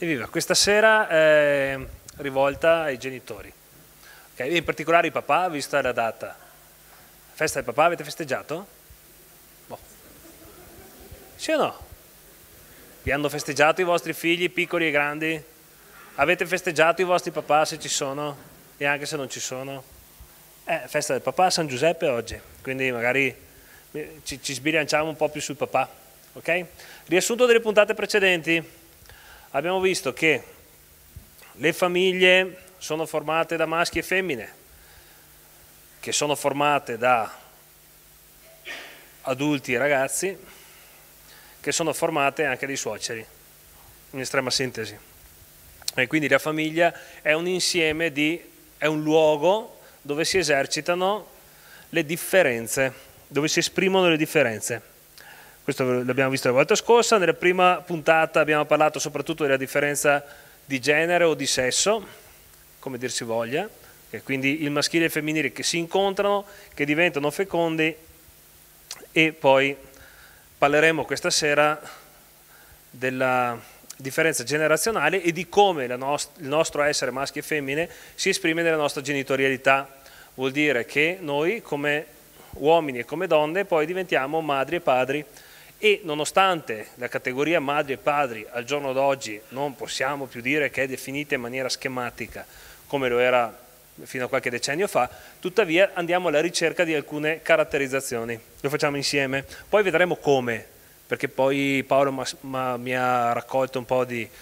Evviva, questa sera è rivolta ai genitori, okay? In particolare i papà, vista la data. Festa del papà, avete festeggiato? Boh. Sì o no? Vi hanno festeggiato i vostri figli, piccoli e grandi? Avete festeggiato i vostri papà se ci sono e anche se non ci sono? Festa del papà, San Giuseppe oggi, quindi magari ci sbilanciamo un po' più sul papà, ok? Riassunto delle puntate precedenti. Abbiamo visto che le famiglie sono formate da maschi e femmine, che sono formate da adulti e ragazzi, che sono formate anche dai suoceri, in estrema sintesi. E quindi la famiglia è un insieme è un luogo dove si esercitano le differenze, dove si esprimono le differenze. Questo l'abbiamo visto la volta scorsa. Nella prima puntata abbiamo parlato soprattutto della differenza di genere o di sesso, come dir si voglia, e quindi il maschile e il femminile che si incontrano, che diventano fecondi, e poi parleremo questa sera della differenza generazionale e di come il nostro essere maschi e femmine si esprime nella nostra genitorialità. Vuol dire che noi come uomini e come donne poi diventiamo madri e padri, e nonostante la categoria madri e padri al giorno d'oggi non possiamo più dire che è definita in maniera schematica come lo era fino a qualche decennio fa, tuttavia andiamo alla ricerca di alcune caratterizzazioni. Lo facciamo insieme, poi vedremo come, perché poi Paolo mi ha raccolto un po' di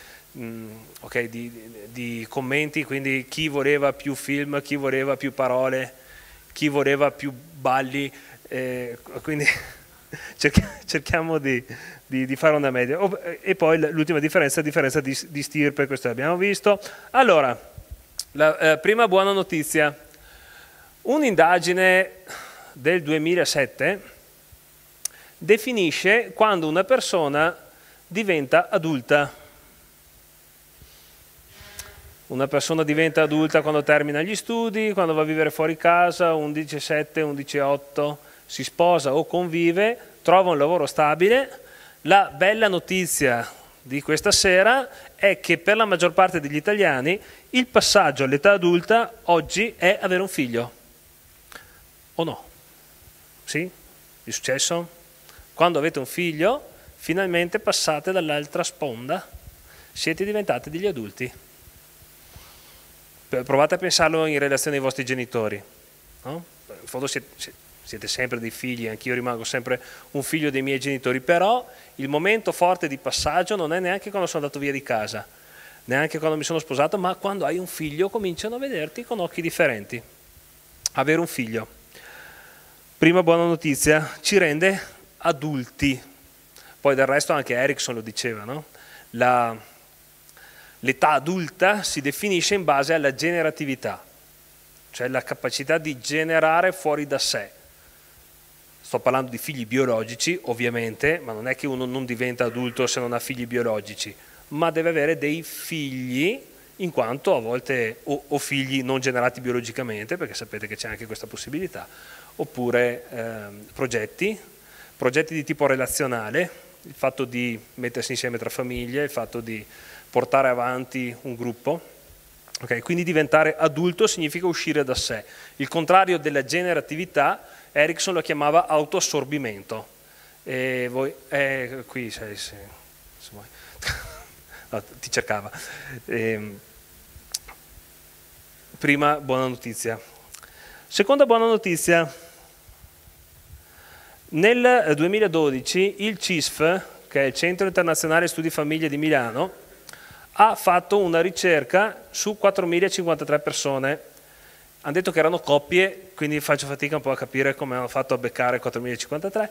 commenti, quindi chi voleva più film, chi voleva più parole, chi voleva più balli, quindi cerchiamo di fare una media. E poi l'ultima differenza è la differenza di stirpe, questo l'abbiamo visto. Allora, la prima buona notizia: un'indagine del 2007 definisce quando una persona diventa adulta. Una persona diventa adulta quando termina gli studi, quando va a vivere fuori casa, 11-7, 11-8, si sposa o convive, trova un lavoro stabile. La bella notizia di questa sera è che per la maggior parte degli italiani il passaggio all'età adulta oggi è avere un figlio. O no? Sì? È successo? Quando avete un figlio, finalmente passate dall'altra sponda, siete diventati degli adulti. Provate a pensarlo in relazione ai vostri genitori, no? In fondo siete sempre dei figli, anch'io rimango sempre un figlio dei miei genitori, però il momento forte di passaggio non è neanche quando sono andato via di casa, neanche quando mi sono sposato, ma quando hai un figlio cominciano a vederti con occhi differenti. Avere un figlio, prima buona notizia, ci rende adulti. Poi del resto anche Erickson lo diceva, no? L'età adulta si definisce in base alla generatività, cioè la capacità di generare fuori da sé. Sto parlando di figli biologici, ovviamente, ma non è che uno non diventa adulto se non ha figli biologici, ma deve avere dei figli, in quanto a volte o figli non generati biologicamente, perché sapete che c'è anche questa possibilità, oppure progetti di tipo relazionale, il fatto di mettersi insieme tra famiglie, il fatto di portare avanti un gruppo. Okay, quindi diventare adulto significa uscire da sé. Il contrario della generatività, Erickson lo chiamava autoassorbimento. E voi, qui sei, se vuoi. No, ti cercava. Prima buona notizia. Seconda buona notizia. Nel 2012 il CISF, che è il Centro Internazionale Studi Famiglie di Milano, ha fatto una ricerca su 4.053 persone. Hanno detto che erano coppie, quindi faccio fatica un po' a capire come hanno fatto a beccare 4.053.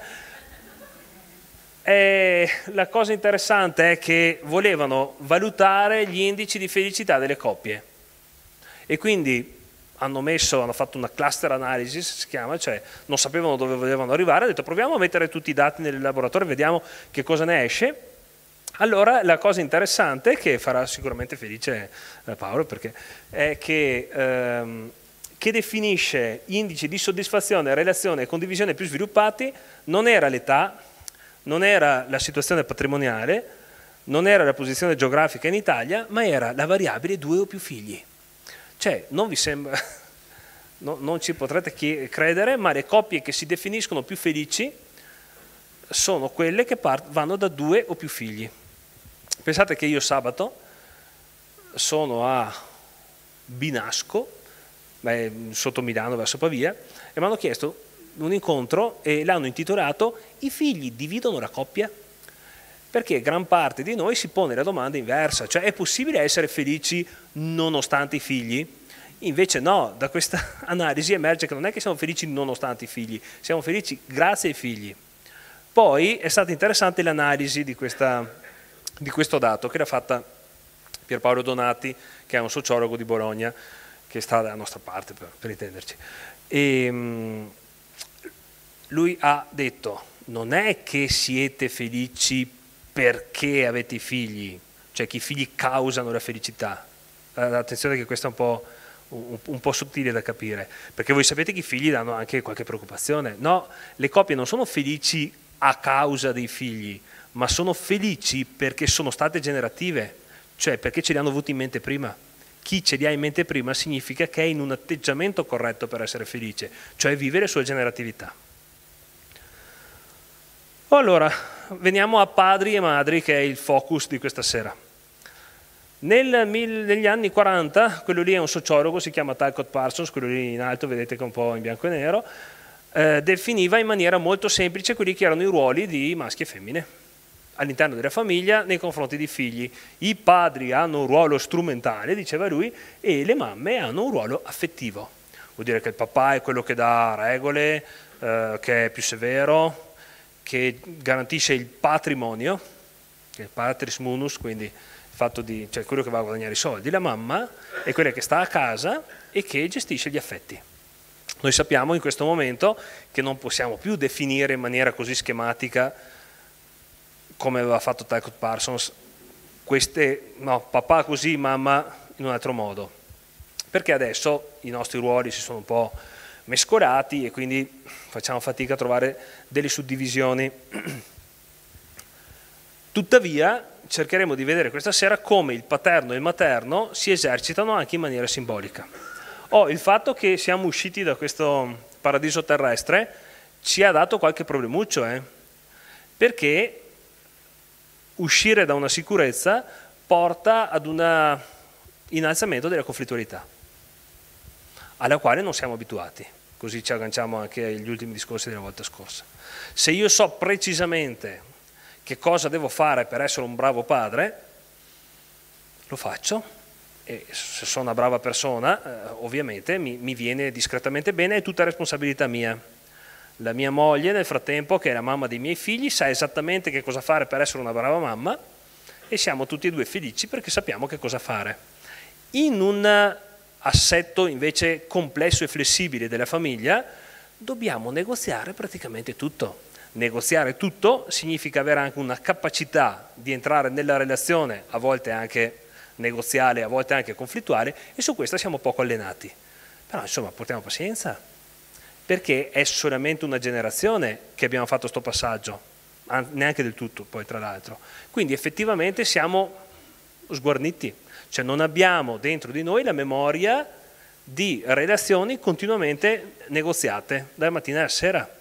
E la cosa interessante è che volevano valutare gli indici di felicità delle coppie. E quindi hanno fatto una cluster analysis, si chiama, cioè non sapevano dove volevano arrivare, hanno detto proviamo a mettere tutti i dati nel laboratorio, vediamo che cosa ne esce. Allora la cosa interessante, che farà sicuramente felice Paolo, perché è che definisce indici di soddisfazione, relazione e condivisione più sviluppati, non era l'età, non era la situazione patrimoniale, non era la posizione geografica in Italia, ma era la variabile 2 o più figli. Cioè, non vi sembra, non ci potrete credere, ma le coppie che si definiscono più felici sono quelle che vanno da 2 o più figli. Pensate che io sabato sono a Binasco, sotto Milano verso Pavia, e mi hanno chiesto un incontro e l'hanno intitolato "I figli dividono la coppia?". Perché gran parte di noi si pone la domanda inversa, cioè è possibile essere felici nonostante i figli? Invece no, da questa analisi emerge che non è che siamo felici nonostante i figli, siamo felici grazie ai figli. Poi è stata interessante l'analisi di questo dato che l'ha fatta Pierpaolo Donati, che è un sociologo di Bologna, che sta dalla nostra parte per intenderci. E lui ha detto: non è che siete felici perché avete i figli, cioè che i figli causano la felicità. Attenzione che questo è un po' sottile da capire, perché voi sapete che i figli danno anche qualche preoccupazione. No, le coppie non sono felici a causa dei figli, ma sono felici perché sono state generative, cioè perché ce li hanno avuti in mente prima. Chi ce li ha in mente prima significa che è in un atteggiamento corretto per essere felice, cioè vivere sua generatività. Allora, veniamo a padri e madri, che è il focus di questa sera. Negli anni 40, quello lì è un sociologo, si chiama Talcott Parsons, quello lì in alto, vedete che è un po' in bianco e nero, definiva in maniera molto semplice quelli che erano i ruoli di maschi e femmine all'interno della famiglia nei confronti dei figli. I padri hanno un ruolo strumentale, diceva lui, e le mamme hanno un ruolo affettivo. Vuol dire che il papà è quello che dà regole, che è più severo, che garantisce il patrimonio, che è patris munus, quindi il fatto cioè quello che va a guadagnare i soldi. La mamma è quella che sta a casa e che gestisce gli affetti. Noi sappiamo in questo momento che non possiamo più definire in maniera così schematica, come aveva fatto Talcott Parsons, papà così, mamma in un altro modo, perché adesso i nostri ruoli si sono un po' mescolati e quindi facciamo fatica a trovare delle suddivisioni. Tuttavia cercheremo di vedere questa sera come il paterno e il materno si esercitano anche in maniera simbolica. Il fatto che siamo usciti da questo paradiso terrestre ci ha dato qualche problemuccio, perché uscire da una sicurezza porta ad un innalzamento della conflittualità, alla quale non siamo abituati. Così ci agganciamo anche agli ultimi discorsi della volta scorsa. Se io so precisamente che cosa devo fare per essere un bravo padre, lo faccio, e se sono una brava persona, ovviamente mi viene discretamente bene, è tutta responsabilità mia. La mia moglie, nel frattempo, che è la mamma dei miei figli, sa esattamente che cosa fare per essere una brava mamma, e siamo tutti e due felici perché sappiamo che cosa fare. In un assetto invece complesso e flessibile della famiglia, dobbiamo negoziare praticamente tutto. Negoziare tutto significa avere anche una capacità di entrare nella relazione, a volte anche negoziale, a volte anche conflittuale, e su questa siamo poco allenati. Però insomma, portiamo pazienza, perché è solamente una generazione che abbiamo fatto questo passaggio, neanche del tutto poi tra l'altro. Quindi effettivamente siamo sguarniti, cioè non abbiamo dentro di noi la memoria di relazioni continuamente negoziate dalla mattina alla sera.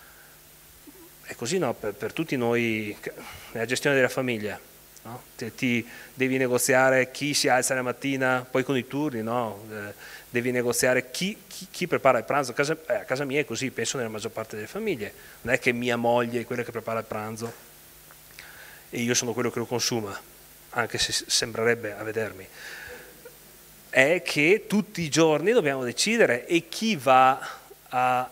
È così, no? Per tutti noi, nella gestione della famiglia, no? Ti devi negoziare chi si alza la mattina, poi con i turni, no? Devi negoziare chi prepara il pranzo. A casa mia è così, penso nella maggior parte delle famiglie. Non è che mia moglie è quella che prepara il pranzo e io sono quello che lo consuma, anche se sembrerebbe a vedermi. È che tutti i giorni dobbiamo decidere e chi va a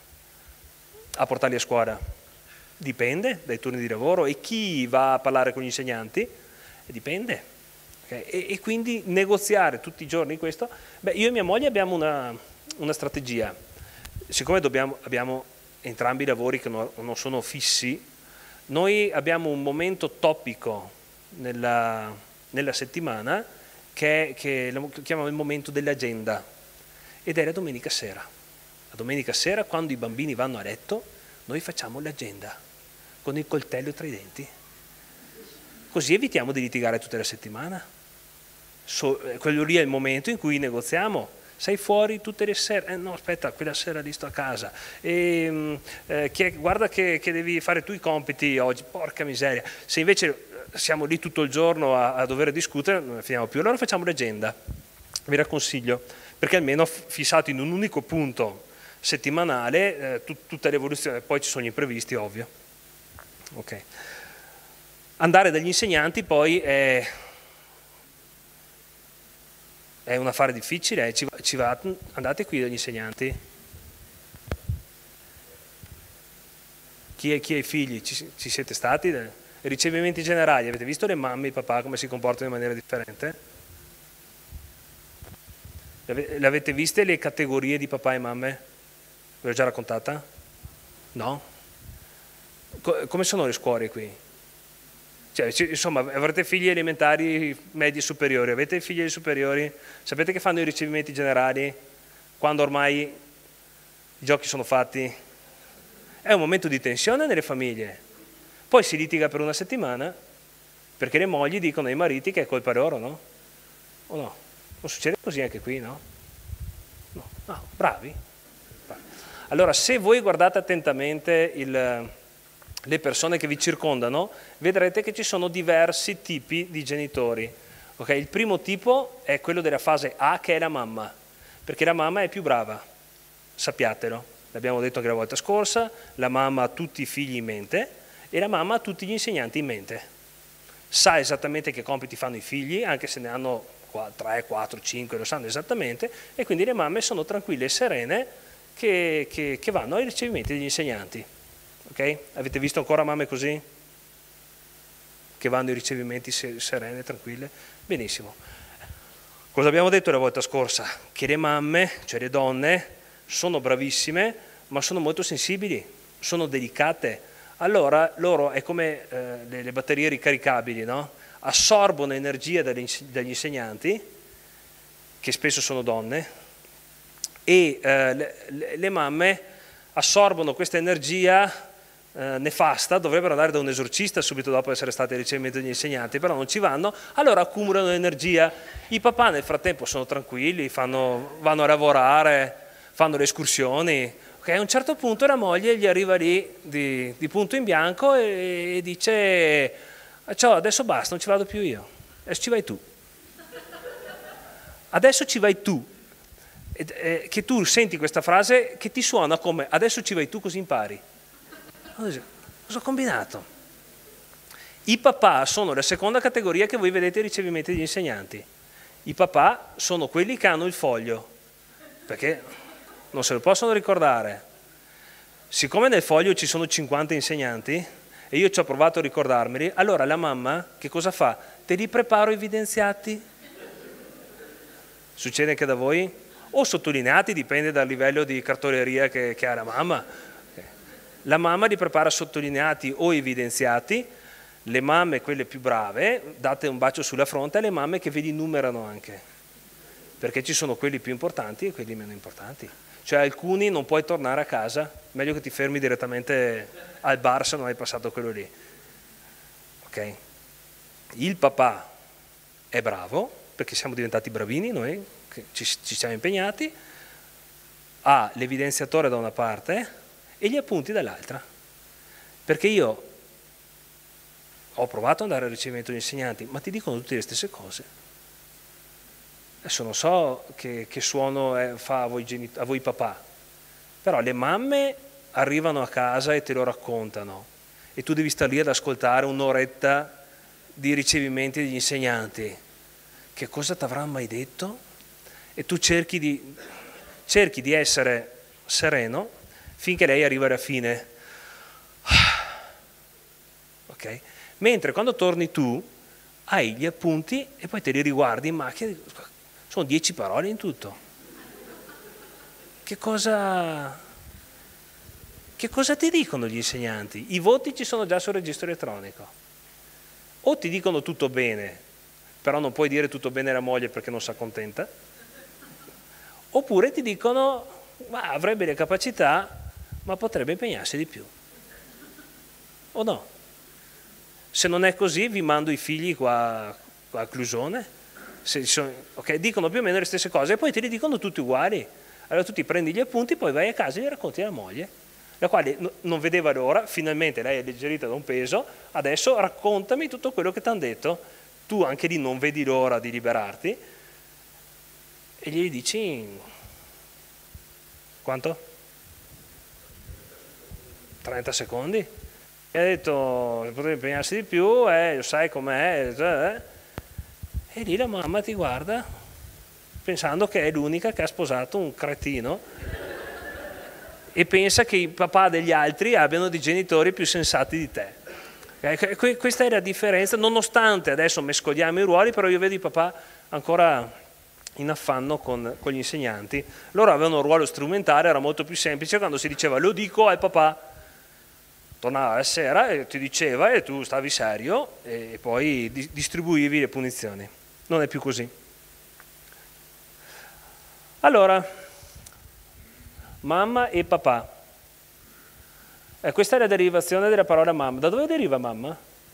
portarli a scuola. Dipende dai turni di lavoro, e chi va a parlare con gli insegnanti? Dipende. Okay? E quindi negoziare tutti i giorni questo. Io e mia moglie abbiamo una strategia. Siccome abbiamo entrambi lavori che non sono fissi, noi abbiamo un momento topico nella settimana che lo chiamiamo il momento dell'agenda, ed è la domenica sera. La domenica sera, quando i bambini vanno a letto, noi facciamo l'agenda con il coltello tra i denti Così evitiamo di litigare tutte le settimane. Quello lì è il momento in cui negoziamo. Sei fuori tutte le sere, no aspetta, quella sera lì sto a casa, guarda che devi fare tu i compiti oggi, porca miseria. Se invece siamo lì tutto il giorno a dover discutere, non ne finiamo più. Allora facciamo l'agenda, vi la consiglio, perché almeno fissato in un unico punto settimanale, tutta l'evoluzione, poi ci sono gli imprevisti, ovvio. Ok. Andare dagli insegnanti poi è un affare difficile, andate qui dagli insegnanti. Chi ha i figli? Ci siete stati? Ricevimenti generali, avete visto le mamme e i papà come si comportano in maniera differente? Le avete viste le categorie di papà e mamme? Ve l'ho già raccontata? No? Come sono le scuole qui? Cioè, insomma, avrete figli elementari, medi, superiori, avete figli superiori? Sapete che fanno i ricevimenti generali quando ormai i giochi sono fatti? È un momento di tensione nelle famiglie. Poi si litiga per una settimana perché le mogli dicono ai mariti che è colpa loro, no? O no? Non succede così anche qui, no? No, no, bravi. Allora, se voi guardate attentamente le persone che vi circondano, vedrete che ci sono diversi tipi di genitori. Okay? Il primo tipo è quello della fase A, che è la mamma, perché la mamma è più brava, sappiatelo. L'abbiamo detto anche la volta scorsa, la mamma ha tutti i figli in mente e la mamma ha tutti gli insegnanti in mente. Sa esattamente che compiti fanno i figli, anche se ne hanno 3, 4, 5, lo sanno esattamente, e quindi le mamme sono tranquille e serene che vanno ai ricevimenti degli insegnanti. Okay? Avete visto ancora mamme così? Che vanno ai ricevimenti serene, tranquille? Benissimo. Cosa abbiamo detto la volta scorsa? Che le mamme, cioè le donne, sono bravissime, ma sono molto sensibili, sono delicate. Allora loro è come le batterie ricaricabili, no? Assorbono energia dagli insegnanti, che spesso sono donne, e le mamme assorbono questa energia nefasta, dovrebbero andare da un esorcista subito dopo essere stati al ricevimento degli insegnanti, però non ci vanno, allora accumulano energia. I papà nel frattempo sono tranquilli, vanno a lavorare, fanno le escursioni. Okay, a un certo punto la moglie gli arriva lì di punto in bianco e dice: ciao, adesso basta, non ci vado più io, adesso ci vai tu. Adesso ci vai tu. Che tu senti questa frase che ti suona come adesso ci vai tu così impari. Cosa ho combinato? I papà sono la seconda categoria che voi vedete ai ricevimenti degli insegnanti. I papà sono quelli che hanno il foglio, perché non se lo possono ricordare. Siccome nel foglio ci sono 50 insegnanti e io ci ho provato a ricordarmeli, allora la mamma che cosa fa? Te li preparo evidenziati? Succede anche da voi? O sottolineati, dipende dal livello di cartoleria che ha la mamma. La mamma li prepara sottolineati o evidenziati. Le mamme, quelle più brave, date un bacio sulla fronte alle mamme che ve li numerano anche, perché ci sono quelli più importanti e quelli meno importanti. Cioè alcuni non puoi tornare a casa, meglio che ti fermi direttamente al bar se non hai passato quello lì. Ok? Il papà è bravo, perché siamo diventati bravini noi, che ci siamo impegnati, ha l'evidenziatore da una parte e gli appunti dall'altra. Perché io ho provato ad andare al ricevimento degli insegnanti, ma ti dicono tutte le stesse cose. Adesso non so che suono fa a voi papà, però le mamme arrivano a casa e te lo raccontano e tu devi stare lì ad ascoltare un'oretta di ricevimenti degli insegnanti. Che cosa ti avranno mai detto? E tu cerchi di essere sereno finché lei arriva alla fine. Ok? Mentre quando torni tu hai gli appunti e poi te li riguardi in macchina. Sono 10 parole in tutto. Che cosa ti dicono gli insegnanti? I voti ci sono già sul registro elettronico. O ti dicono tutto bene, però non puoi dire tutto bene alla moglie perché non si accontenta, oppure ti dicono ma avrebbe le capacità, ma potrebbe impegnarsi di più. O no? Se non è così, vi mando i figli qua a Clusone. Okay, dicono più o meno le stesse cose e poi te li dicono tutti uguali. Allora tu ti prendi gli appunti, poi vai a casa e gli racconti alla moglie, la quale non vedeva l'ora, finalmente lei è alleggerita da un peso, adesso raccontami tutto quello che ti hanno detto. Tu anche lì non vedi l'ora di liberarti e gli dici quanto? 30 secondi? E ha detto potrebbe impegnarsi di più, sai com'è, e lì la mamma ti guarda pensando che è l'unica che ha sposato un cretino e pensa che i papà degli altri abbiano dei genitori più sensati di te. Questa è la differenza, nonostante adesso mescoliamo i ruoli, però io vedo i papà ancora in affanno con gli insegnanti. Loro avevano un ruolo strumentale, era molto più semplice quando si diceva lo dico al papà. Tornava la sera e ti diceva e tu stavi serio e poi distribuivi le punizioni. Non è più così. Allora, mamma e papà. Questa è la derivazione della parola mamma. Da dove deriva mamma?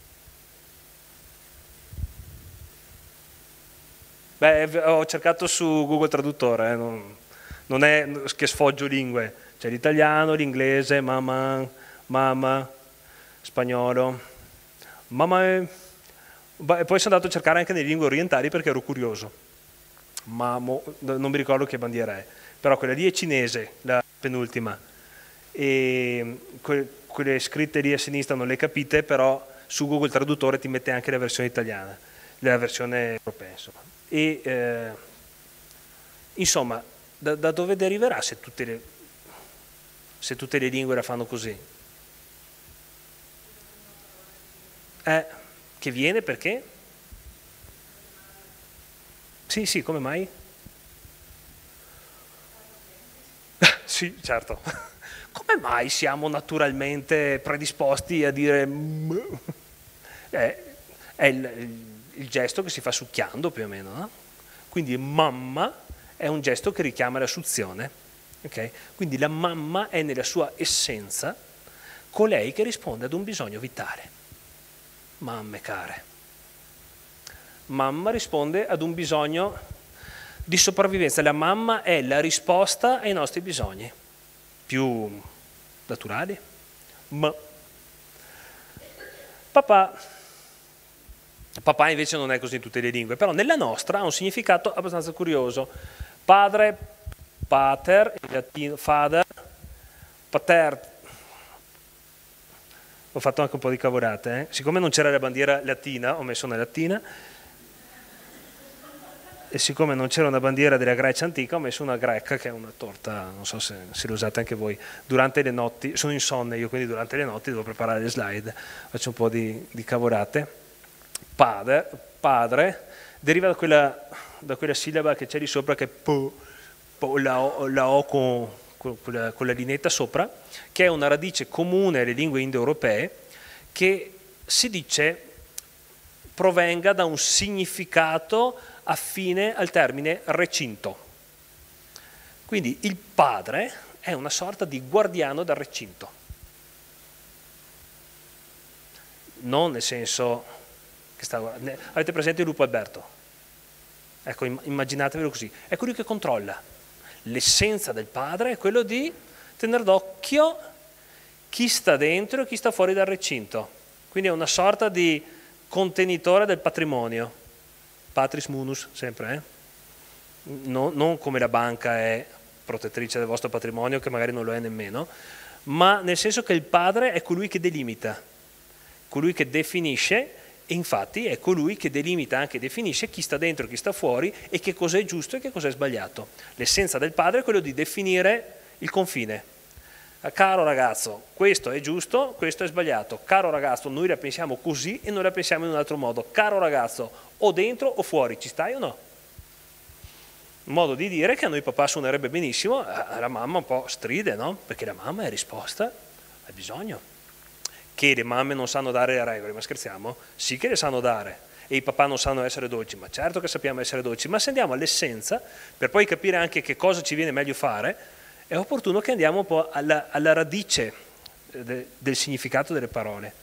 Ho cercato su Google Traduttore, non è che sfoggio lingue. C'è l'italiano, l'inglese, mamma, spagnolo. Mamma. Poi sono andato a cercare anche nelle lingue orientali perché ero curioso. Non mi ricordo che bandiera è, però quella lì è cinese, la penultima, e quelle scritte lì a sinistra non le capite, però su Google Traduttore ti mette anche la versione italiana, la versione europea, insomma. E insomma, da dove deriverà se tutte le lingue la fanno così? Che viene perché? Sì, come mai? Sì, certo. Come mai siamo naturalmente predisposti a dire è il gesto che si fa succhiando più o meno, no? Quindi mamma è un gesto che richiama la suzione, okay? Quindi la mamma è nella sua essenza colei che risponde ad un bisogno vitale. Mamme care. Mamma risponde ad un bisogno di sopravvivenza. La mamma è la risposta ai nostri bisogni più naturali. Papà invece non è così in tutte le lingue, però nella nostra ha un significato abbastanza curioso. Padre, pater, in latino, father, pater. Ho fatto anche un po' di cavolate, Siccome non c'era la bandiera latina, ho messo una latina, e siccome non c'era una bandiera della Grecia antica, ho messo una greca, che è una torta, non so se la usate anche voi. Durante le notti, sono insonne io, quindi durante le notti devo preparare le slide, faccio un po' di cavolate. Padre, deriva da quella sillaba che c'è lì sopra, che è la O con la linetta sopra, che è una radice comune alle lingue indoeuropee, che si dice provenga da un significato affine al termine recinto. Quindi il padre è una sorta di guardiano del recinto. Non nel senso che avete presente il lupo Alberto? Ecco, immaginatevelo così. È colui che controlla. L'essenza del padre è quello di tenere d'occhio chi sta dentro e chi sta fuori dal recinto. Quindi è una sorta di contenitore del patrimonio. Patris munus, sempre, non come la banca è protettrice del vostro patrimonio, che magari non lo è nemmeno, ma nel senso che il padre è colui che delimita, colui che definisce, e infatti è colui che delimita anche definisce chi sta dentro e chi sta fuori e che cosa è giusto e che cosa è sbagliato. L'essenza del padre è quello di definire il confine. Caro ragazzo, questo è giusto, questo è sbagliato. Caro ragazzo, noi la pensiamo così e noi la pensiamo in un altro modo. Caro ragazzo, o dentro o fuori, ci stai o no? Un modo di dire che a noi papà suonerebbe benissimo, la mamma un po' stride, no? Perché la mamma è risposta al bisogno. Che le mamme non sanno dare le regole, ma scherziamo? Sì che le sanno dare. E i papà non sanno essere dolci, ma certo che sappiamo essere dolci. Ma se andiamo all'essenza, per poi capire anche che cosa ci viene meglio fare, è opportuno che andiamo un po' alla radice del significato delle parole.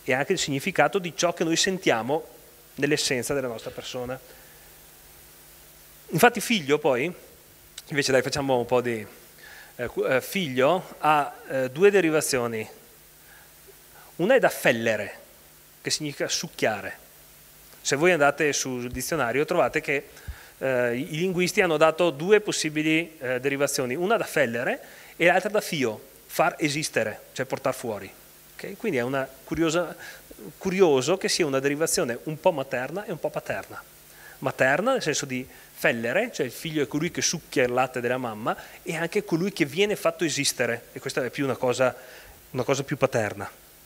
e anche il significato di ciò che noi sentiamo nell'essenza della nostra persona. Infatti figlio poi, invece dai facciamo un po' di... figlio ha due derivazioni. Una è da fellere, che significa succhiare. Se voi andate sul dizionario trovate che i linguisti hanno dato due possibili derivazioni, una da fellere e l'altra da fio, far esistere, cioè portare fuori. Okay? Quindi è una curioso che sia una derivazione un po' materna e un po' paterna. Materna nel senso di fellere, cioè il figlio è colui che succhia il latte della mamma, e anche colui che viene fatto esistere, e questa è più una cosa più paterna.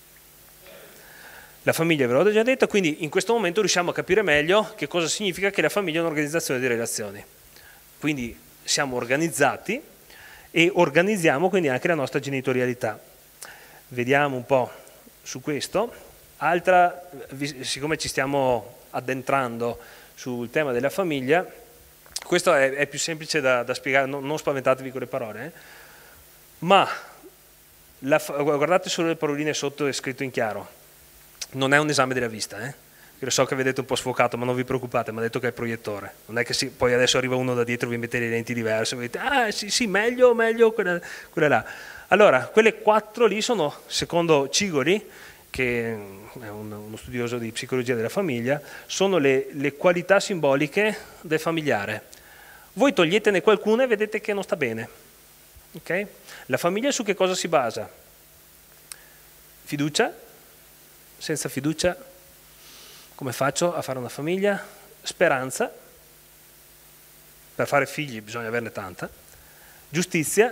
La famiglia ve l'ho già detto, quindi in questo momento riusciamo a capire meglio che cosa significa che la famiglia è un'organizzazione di relazioni. Quindi siamo organizzati e organizziamo quindi anche la nostra genitorialità. Vediamo un po' su questo. Altra, siccome ci stiamo addentrando sul tema della famiglia, questo è più semplice da spiegare, non spaventatevi con le parole, ma guardate solo le paroline sotto, è scritto in chiaro. Non è un esame della vista, Io so che vedete un po' sfocato, ma non vi preoccupate, mi ha detto che è il proiettore. Non è che poi adesso arriva uno da dietro e vi mette le lenti diverse, e dite, sì, meglio, quella là. Allora, quelle 4 lì sono, secondo Cigoli, che è uno studioso di psicologia della famiglia, sono le qualità simboliche del familiare. Voi toglietene qualcuna e vedete che non sta bene. Okay? La famiglia su che cosa si basa? Fiducia. Senza fiducia come faccio a fare una famiglia? Speranza. Per fare figli bisogna averne tanta. Giustizia,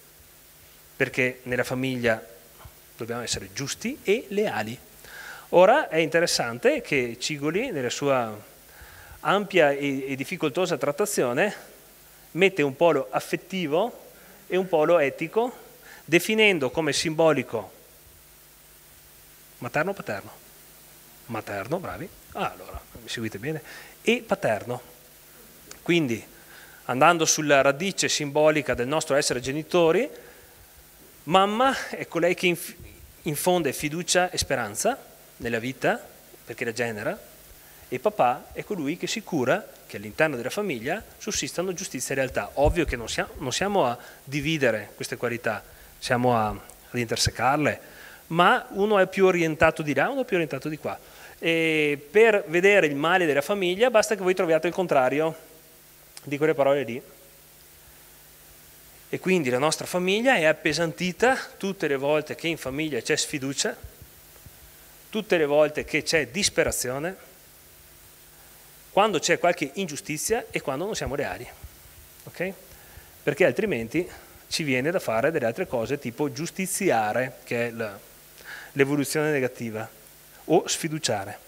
perché nella famiglia dobbiamo essere giusti, e leali. Ora è interessante che Cigoli, nella sua ampia e difficoltosa trattazione, mette un polo affettivo e un polo etico, definendo come simbolico materno o paterno? Materno, bravi. Allora, mi seguite bene. E paterno. Quindi, andando sulla radice simbolica del nostro essere genitori, mamma è colei che infonde fiducia e speranza nella vita, perché la genera, e papà è colui che si cura che all'interno della famiglia sussistano giustizia e realtà. Ovvio che non siamo a dividere queste qualità, siamo ad intersecarle, ma uno è più orientato di là, uno è più orientato di qua. E per vedere il male della famiglia basta che voi troviate il contrario di quelle parole lì. E quindi la nostra famiglia è appesantita tutte le volte che in famiglia c'è sfiducia, tutte le volte che c'è disperazione, quando c'è qualche ingiustizia e quando non siamo leali. Okay? Perché altrimenti ci viene da fare delle altre cose tipo giustiziare, che è l'evoluzione negativa, o sfiduciare.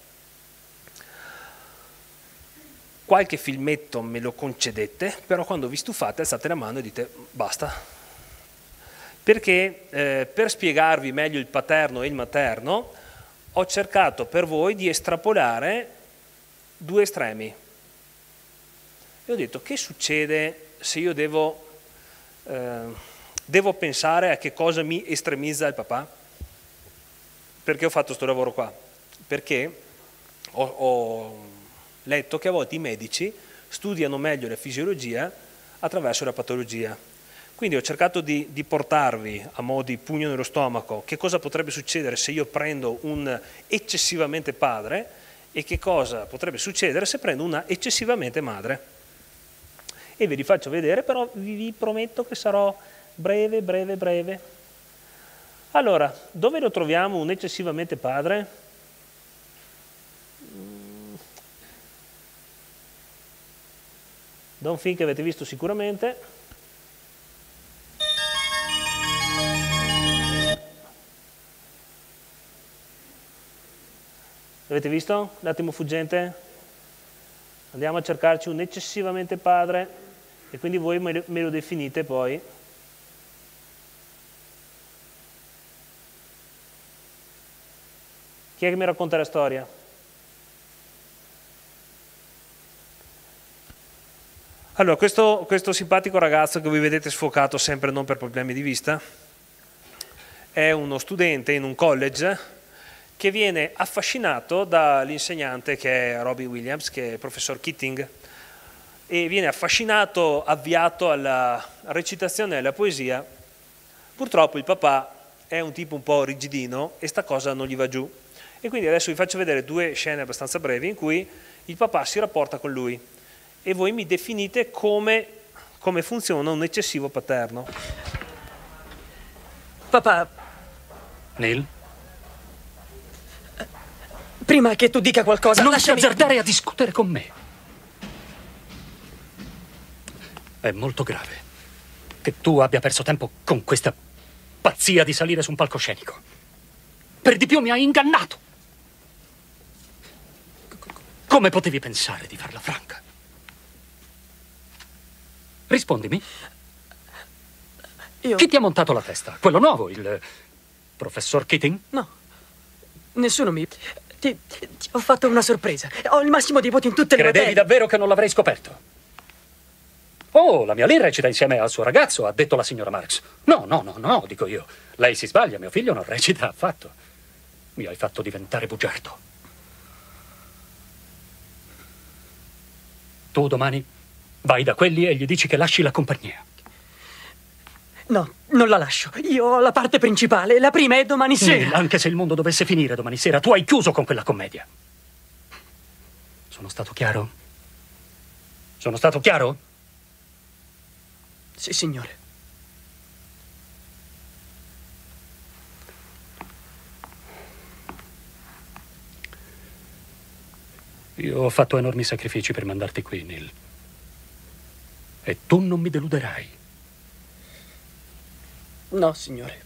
Qualche filmetto me lo concedete, però quando vi stufate alzate la mano e dite basta. Perché per spiegarvi meglio il paterno e il materno ho cercato per voi di estrapolare 2 estremi. E ho detto, che succede se io devo pensare a che cosa mi estremizza il papà? Perché ho fatto questo lavoro qua? Perché ho letto che a volte i medici studiano meglio la fisiologia attraverso la patologia. Quindi ho cercato di portarvi a mo' di pugno nello stomaco che cosa potrebbe succedere se io prendo un eccessivamente padre e che cosa potrebbe succedere se prendo una eccessivamente madre. E ve li faccio vedere, però vi prometto che sarò breve. Allora, dove lo troviamo un eccessivamente padre? Da un film che avete visto sicuramente. L'avete visto? L'attimo fuggente? Andiamo a cercarci un eccessivamente padre e quindi voi me lo definite poi. Chi è che mi racconta la storia? Allora, questo simpatico ragazzo che voi vedete sfocato sempre non per problemi di vista, è uno studente in un college che viene affascinato dall'insegnante che è Robbie Williams, che è il professor Keating, e viene affascinato, avviato alla recitazione e alla poesia. Purtroppo il papà è un tipo un po' rigidino e sta cosa non gli va giù. E quindi adesso vi faccio vedere due scene abbastanza brevi in cui il papà si rapporta con lui e voi mi definite come funziona un eccessivo paterno. Papà, Neil? prima che tu dica qualcosa, Non lasciami... ti azzardare a discutere con me. È molto grave che tu abbia perso tempo con questa pazzia di salire su un palcoscenico. Per di più mi hai ingannato. Come potevi pensare di farla franca? Rispondimi. Io... Chi ti ha montato la testa? Quello nuovo, il professor Keating? No, nessuno mi... Ti ho fatto una sorpresa. Ho il massimo di voti in tutte le Credevi materie. davvero che non l'avrei scoperto? Oh, la mia lì recita insieme al suo ragazzo, ha detto la signora Marx. No, dico io. Lei si sbaglia, mio figlio non recita affatto. Mi hai fatto diventare bugiardo. Tu domani vai da quelli e gli dici che lasci la compagnia. No, non la lascio. Io ho la parte principale. La prima è domani sera. Neil, anche se il mondo dovesse finire domani sera, tu hai chiuso con quella commedia. Sono stato chiaro? Sono stato chiaro? Sì, signore. Io ho fatto enormi sacrifici per mandarti qui, Neil. E tu non mi deluderai. No, signore.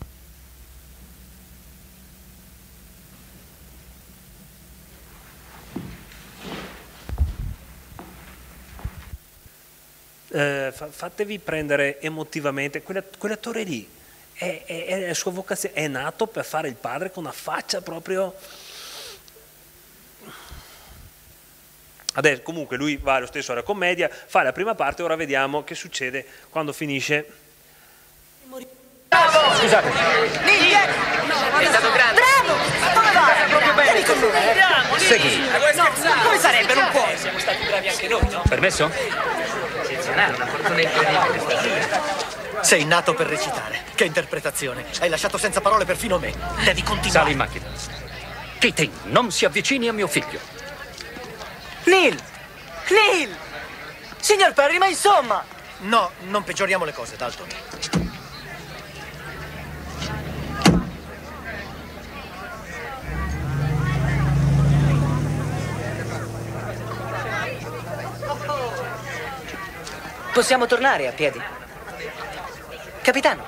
Fatevi prendere emotivamente. Quell'attore lì è la sua vocazione, è nato per fare il padre con una faccia proprio... Adesso comunque lui va lo stesso alla commedia, fa la prima parte, ora vediamo che succede quando finisce. Scusate. È stato grande. Bravo! Dove vai? Proprio bene. Vieni con me. Andiamo, Segui. Come sarebbe, non può? Siamo stati bravi anche noi, no? Permesso? Eccezionale, una fortuna incredibile stasera. Sei nato per recitare. Che interpretazione. Hai lasciato senza parole perfino me. Devi continuare. Sali in macchina. Keating, non si avvicini a mio figlio. Neil! Neil! Signor Perry, ma insomma! No, non peggioriamo le cose, Dalton. Possiamo tornare a piedi. Capitano.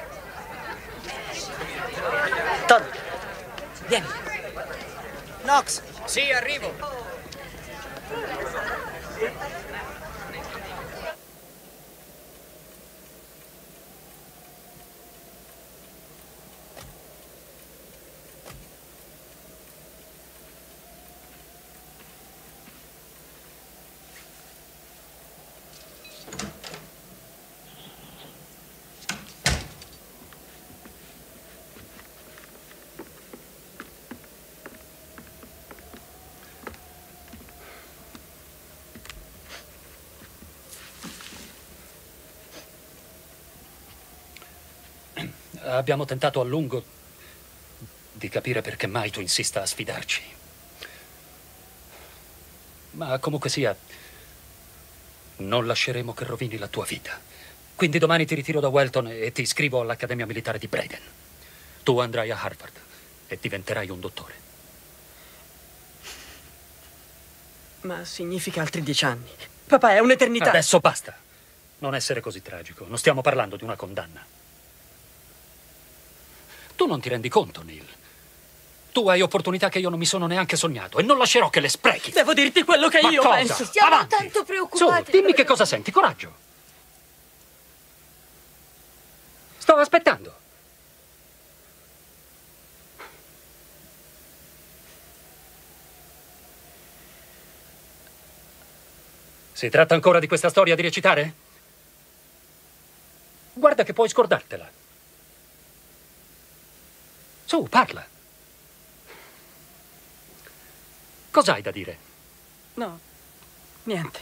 Todd, vieni. Knox. Sì, arrivo. Abbiamo tentato a lungo di capire perché mai tu insista a sfidarci. Ma comunque sia, non lasceremo che rovini la tua vita. Quindi domani ti ritiro da Welton e ti iscrivo all'Accademia Militare di Braden. Tu andrai a Harvard e diventerai un dottore. Ma significa altri 10 anni. Papà, è un'eternità. Adesso basta. Non essere così tragico. Non stiamo parlando di una condanna. Tu non ti rendi conto, Neil. Tu hai opportunità che io non mi sono neanche sognato e non lascerò che le sprechi. Devo dirti quello che Ma io cosa? penso. Siamo Avanti. tanto preoccupati. Su, dimmi che cosa senti. Coraggio. Sto aspettando. Si tratta ancora di questa storia di recitare? Guarda che puoi scordartela. Su, parla. Cos'hai da dire? No, niente.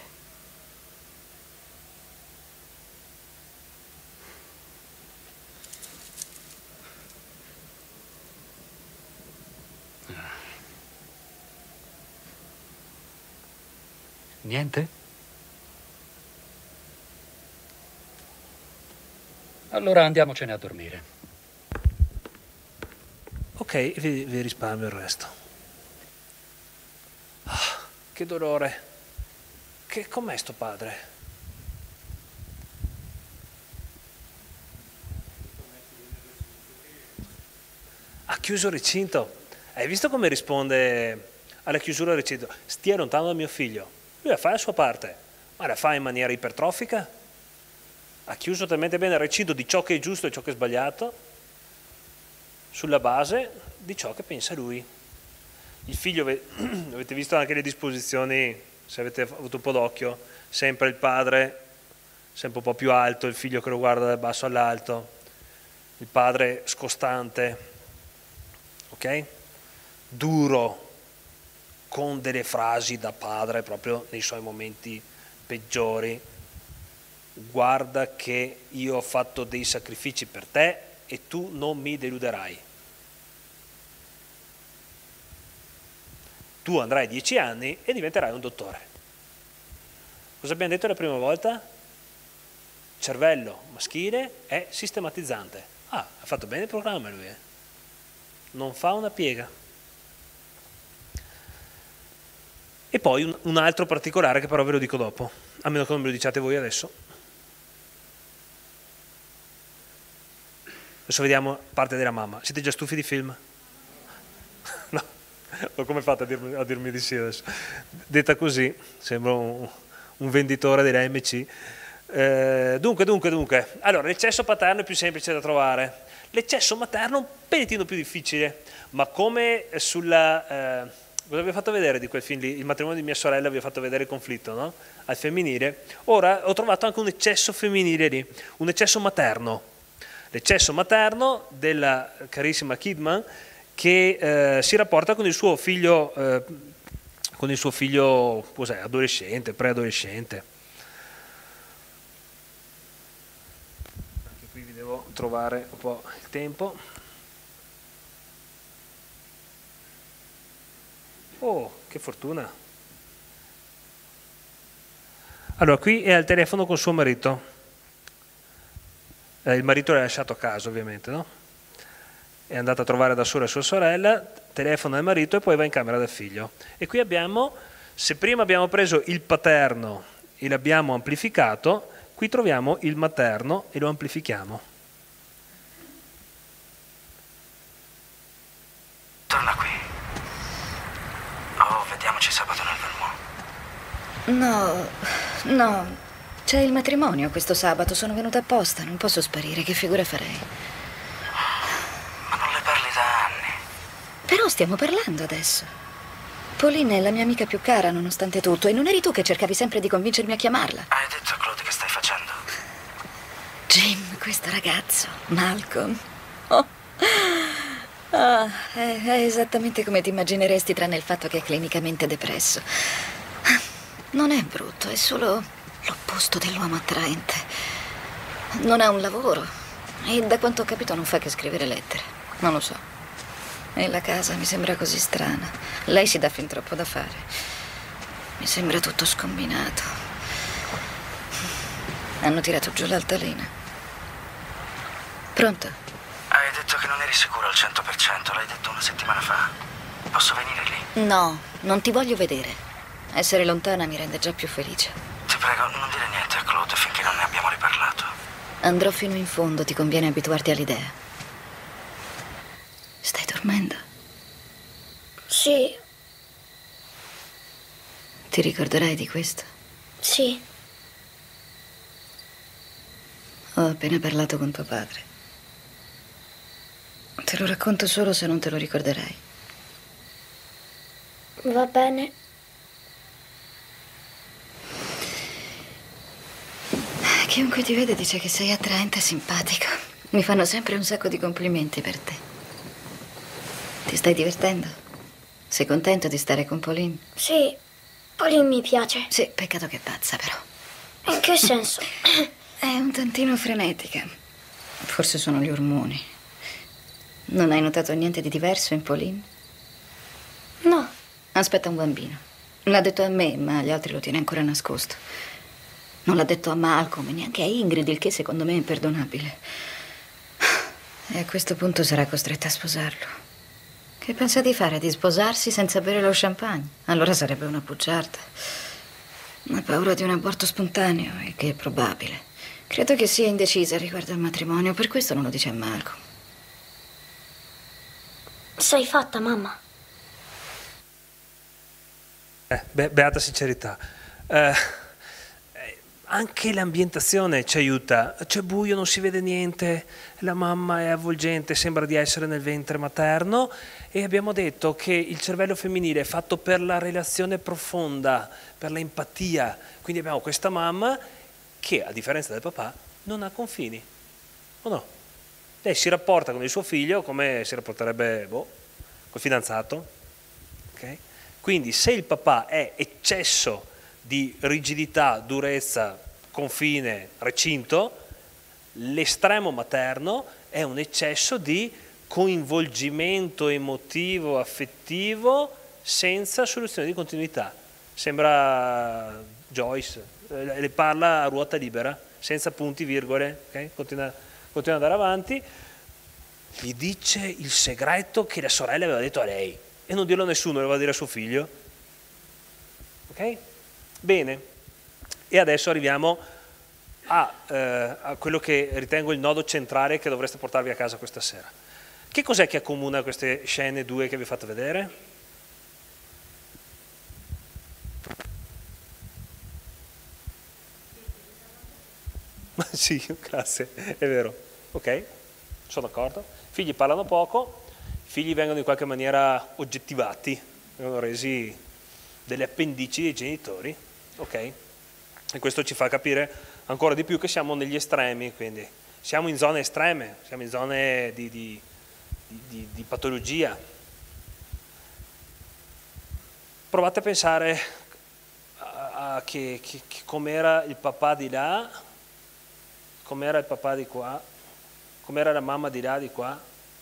Niente? Allora andiamocene a dormire. Ok, vi risparmio il resto. Ah, che dolore. Com'è sto padre? Ha chiuso il recinto. Hai visto come risponde alla chiusura del recinto? Stia lontano da mio figlio. Lui fa la sua parte, ma la fa in maniera ipertrofica. Ha chiuso talmente bene il recinto di ciò che è giusto e ciò che è sbagliato, sulla base di ciò che pensa lui. Il figlio, avete visto anche le disposizioni, se avete avuto un po' d'occhio, sempre il padre, sempre un po' più alto, il figlio che lo guarda dal basso all'alto, il padre scostante, ok? Duro, con delle frasi da padre proprio nei suoi momenti peggiori. Guarda che io ho fatto dei sacrifici per te e tu non mi deluderai. Tu andrai 10 anni e diventerai un dottore. Cosa abbiamo detto la prima volta? Cervello maschile è sistematizzante. Ah, ha fatto bene il programma lui, Non fa una piega. E poi un altro particolare che però ve lo dico dopo, a meno che non me lo diciate voi adesso. Adesso vediamo parte della mamma. Siete già stufi di film? No, come fate a dirmi di sì adesso? Detta così, sembra un venditore della MC. Dunque. Allora, l'eccesso paterno è più semplice da trovare. L'eccesso materno è un pellettino più difficile, ma come sulla... cosa vi ho fatto vedere di quel film lì? Il matrimonio di mia sorella, vi ho fatto vedere il conflitto, no? Al femminile. Ora ho trovato anche un eccesso femminile lì, un eccesso materno. L'eccesso materno della carissima Kidman che si rapporta con il suo figlio, cos'è, adolescente, preadolescente. Anche qui vi devo trovare un po' il tempo. Oh, che fortuna. Allora, qui è al telefono con suo marito. Il marito l'ha lasciato a casa, ovviamente, no? È andata a trovare da sola sua sorella, telefona al marito e poi va in camera del figlio. E qui abbiamo, se prima abbiamo preso il paterno e l'abbiamo amplificato, qui troviamo il materno e lo amplifichiamo. Torna qui. Oh, vediamoci sabato nel Vermont. No. C'è il matrimonio questo sabato, sono venuta apposta, non posso sparire, che figura farei? Ma non le parli da anni. Però stiamo parlando adesso. Pauline è la mia amica più cara, nonostante tutto, e non eri tu che cercavi sempre di convincermi a chiamarla? Hai detto a Claude che stai facendo? Jim, questo ragazzo, Malcolm. Oh. Ah, è esattamente come ti immagineresti, tranne il fatto che è clinicamente depresso. Non è brutto, è solo l'opposto dell'uomo attraente. Non ha un lavoro e da quanto ho capito non fa che scrivere lettere. Non lo so. E la casa mi sembra così strana. Lei si dà fin troppo da fare. Mi sembra tutto scombinato. Hanno tirato giù l'altalena. Pronto? Hai detto che non eri sicuro al 100%, l'hai detto una settimana fa. Posso venire lì? No, non ti voglio vedere. Essere lontana mi rende già più felice. Ti prego, non dire niente a Claude finché non ne abbiamo riparlato. Andrò fino in fondo, ti conviene abituarti all'idea. Stai dormendo? Sì. Ti ricorderai di questo? Sì. Ho appena parlato con tuo padre. Te lo racconto solo se non te lo ricorderai. Va bene. Chiunque ti vede dice che sei attraente e simpatico. Mi fanno sempre un sacco di complimenti per te. Ti stai divertendo? Sei contento di stare con Pauline? Sì, Pauline mi piace. Sì, peccato che è pazza però. In che senso? È un tantino frenetica. Forse sono gli ormoni. Non hai notato niente di diverso in Pauline? No. Aspetta un bambino. L'ha detto a me, ma agli altri lo tiene ancora nascosto. Non l'ha detto a Malcolm e neanche a Ingrid, il che secondo me è imperdonabile. E a questo punto sarà costretta a sposarlo. Che pensa di fare? Di sposarsi senza bere lo champagne? Allora sarebbe una bugiarda. Ha paura di un aborto spontaneo, e che è probabile. Credo che sia indecisa riguardo al matrimonio, per questo non lo dice a Malcolm. Sei fatta, mamma. Beata sincerità. Anche l'ambientazione ci aiuta. C'è buio, non si vede niente, la mamma è avvolgente, sembra di essere nel ventre materno, e abbiamo detto che il cervello femminile è fatto per la relazione profonda, per l'empatia. Quindi abbiamo questa mamma che, a differenza del papà, non ha confini. O no? Lei si rapporta con il suo figlio come si rapporterebbe col fidanzato. Okay? Quindi se il papà è eccesso di rigidità, durezza, confine, recinto, l'estremo materno è un eccesso di coinvolgimento emotivo, affettivo, senza soluzione di continuità. Sembra Joyce, le parla a ruota libera, senza punti, virgole, okay? Continua ad andare avanti, gli dice il segreto che la sorella aveva detto a lei, e non dirlo a nessuno, lo aveva dire a suo figlio. Ok? Bene, e adesso arriviamo a quello che ritengo il nodo centrale che dovreste portarvi a casa questa sera. Che cos'è che accomuna queste scene due che vi ho fatto vedere? Sì, grazie, è vero. Ok, sono d'accordo. Figli parlano poco, figli vengono in qualche maniera oggettivati, vengono resi delle appendici dei genitori. Ok? E questo ci fa capire ancora di più che siamo negli estremi, quindi siamo in zone estreme, siamo in zone di patologia. Provate a pensare che com'era il papà di là, com'era il papà di qua, com'era la mamma di là, di qua.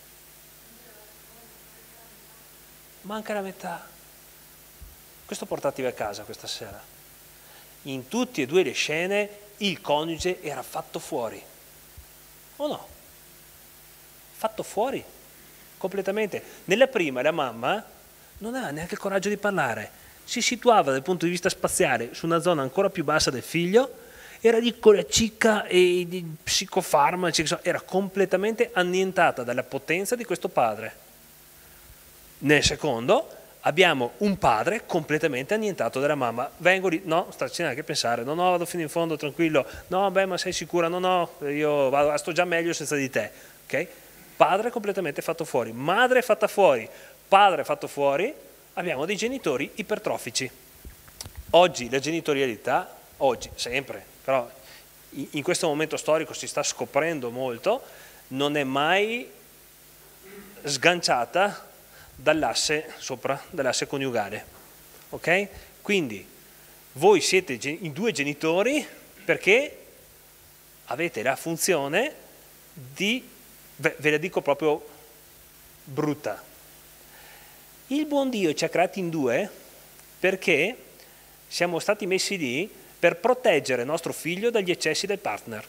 Manca la metà. Questo portatevi a casa questa sera. In tutte e due le scene il coniuge era fatto fuori. O no? Fatto fuori, completamente. Nella prima la mamma non aveva neanche il coraggio di parlare. Si situava dal punto di vista spaziale su una zona ancora più bassa del figlio, era lì con la cicca e i psicofarmaci, era completamente annientata dalla potenza di questo padre. Nel secondo abbiamo un padre completamente annientato dalla mamma. Vengo lì, no, starci neanche a pensare, no, vado fino in fondo, tranquillo, no, beh, ma sei sicura? No, io vado, sto già meglio senza di te, ok? Padre completamente fatto fuori, madre fatta fuori, padre fatto fuori, abbiamo dei genitori ipertrofici. Oggi la genitorialità, oggi, sempre, però in questo momento storico si sta scoprendo molto, non è mai sganciata dall'asse sopra, dall'asse coniugale, ok? Quindi voi siete in due genitori perché avete la funzione di, ve la dico proprio brutta, il buon Dio ci ha creati in due perché siamo stati messi lì per proteggere il nostro figlio dagli eccessi del partner.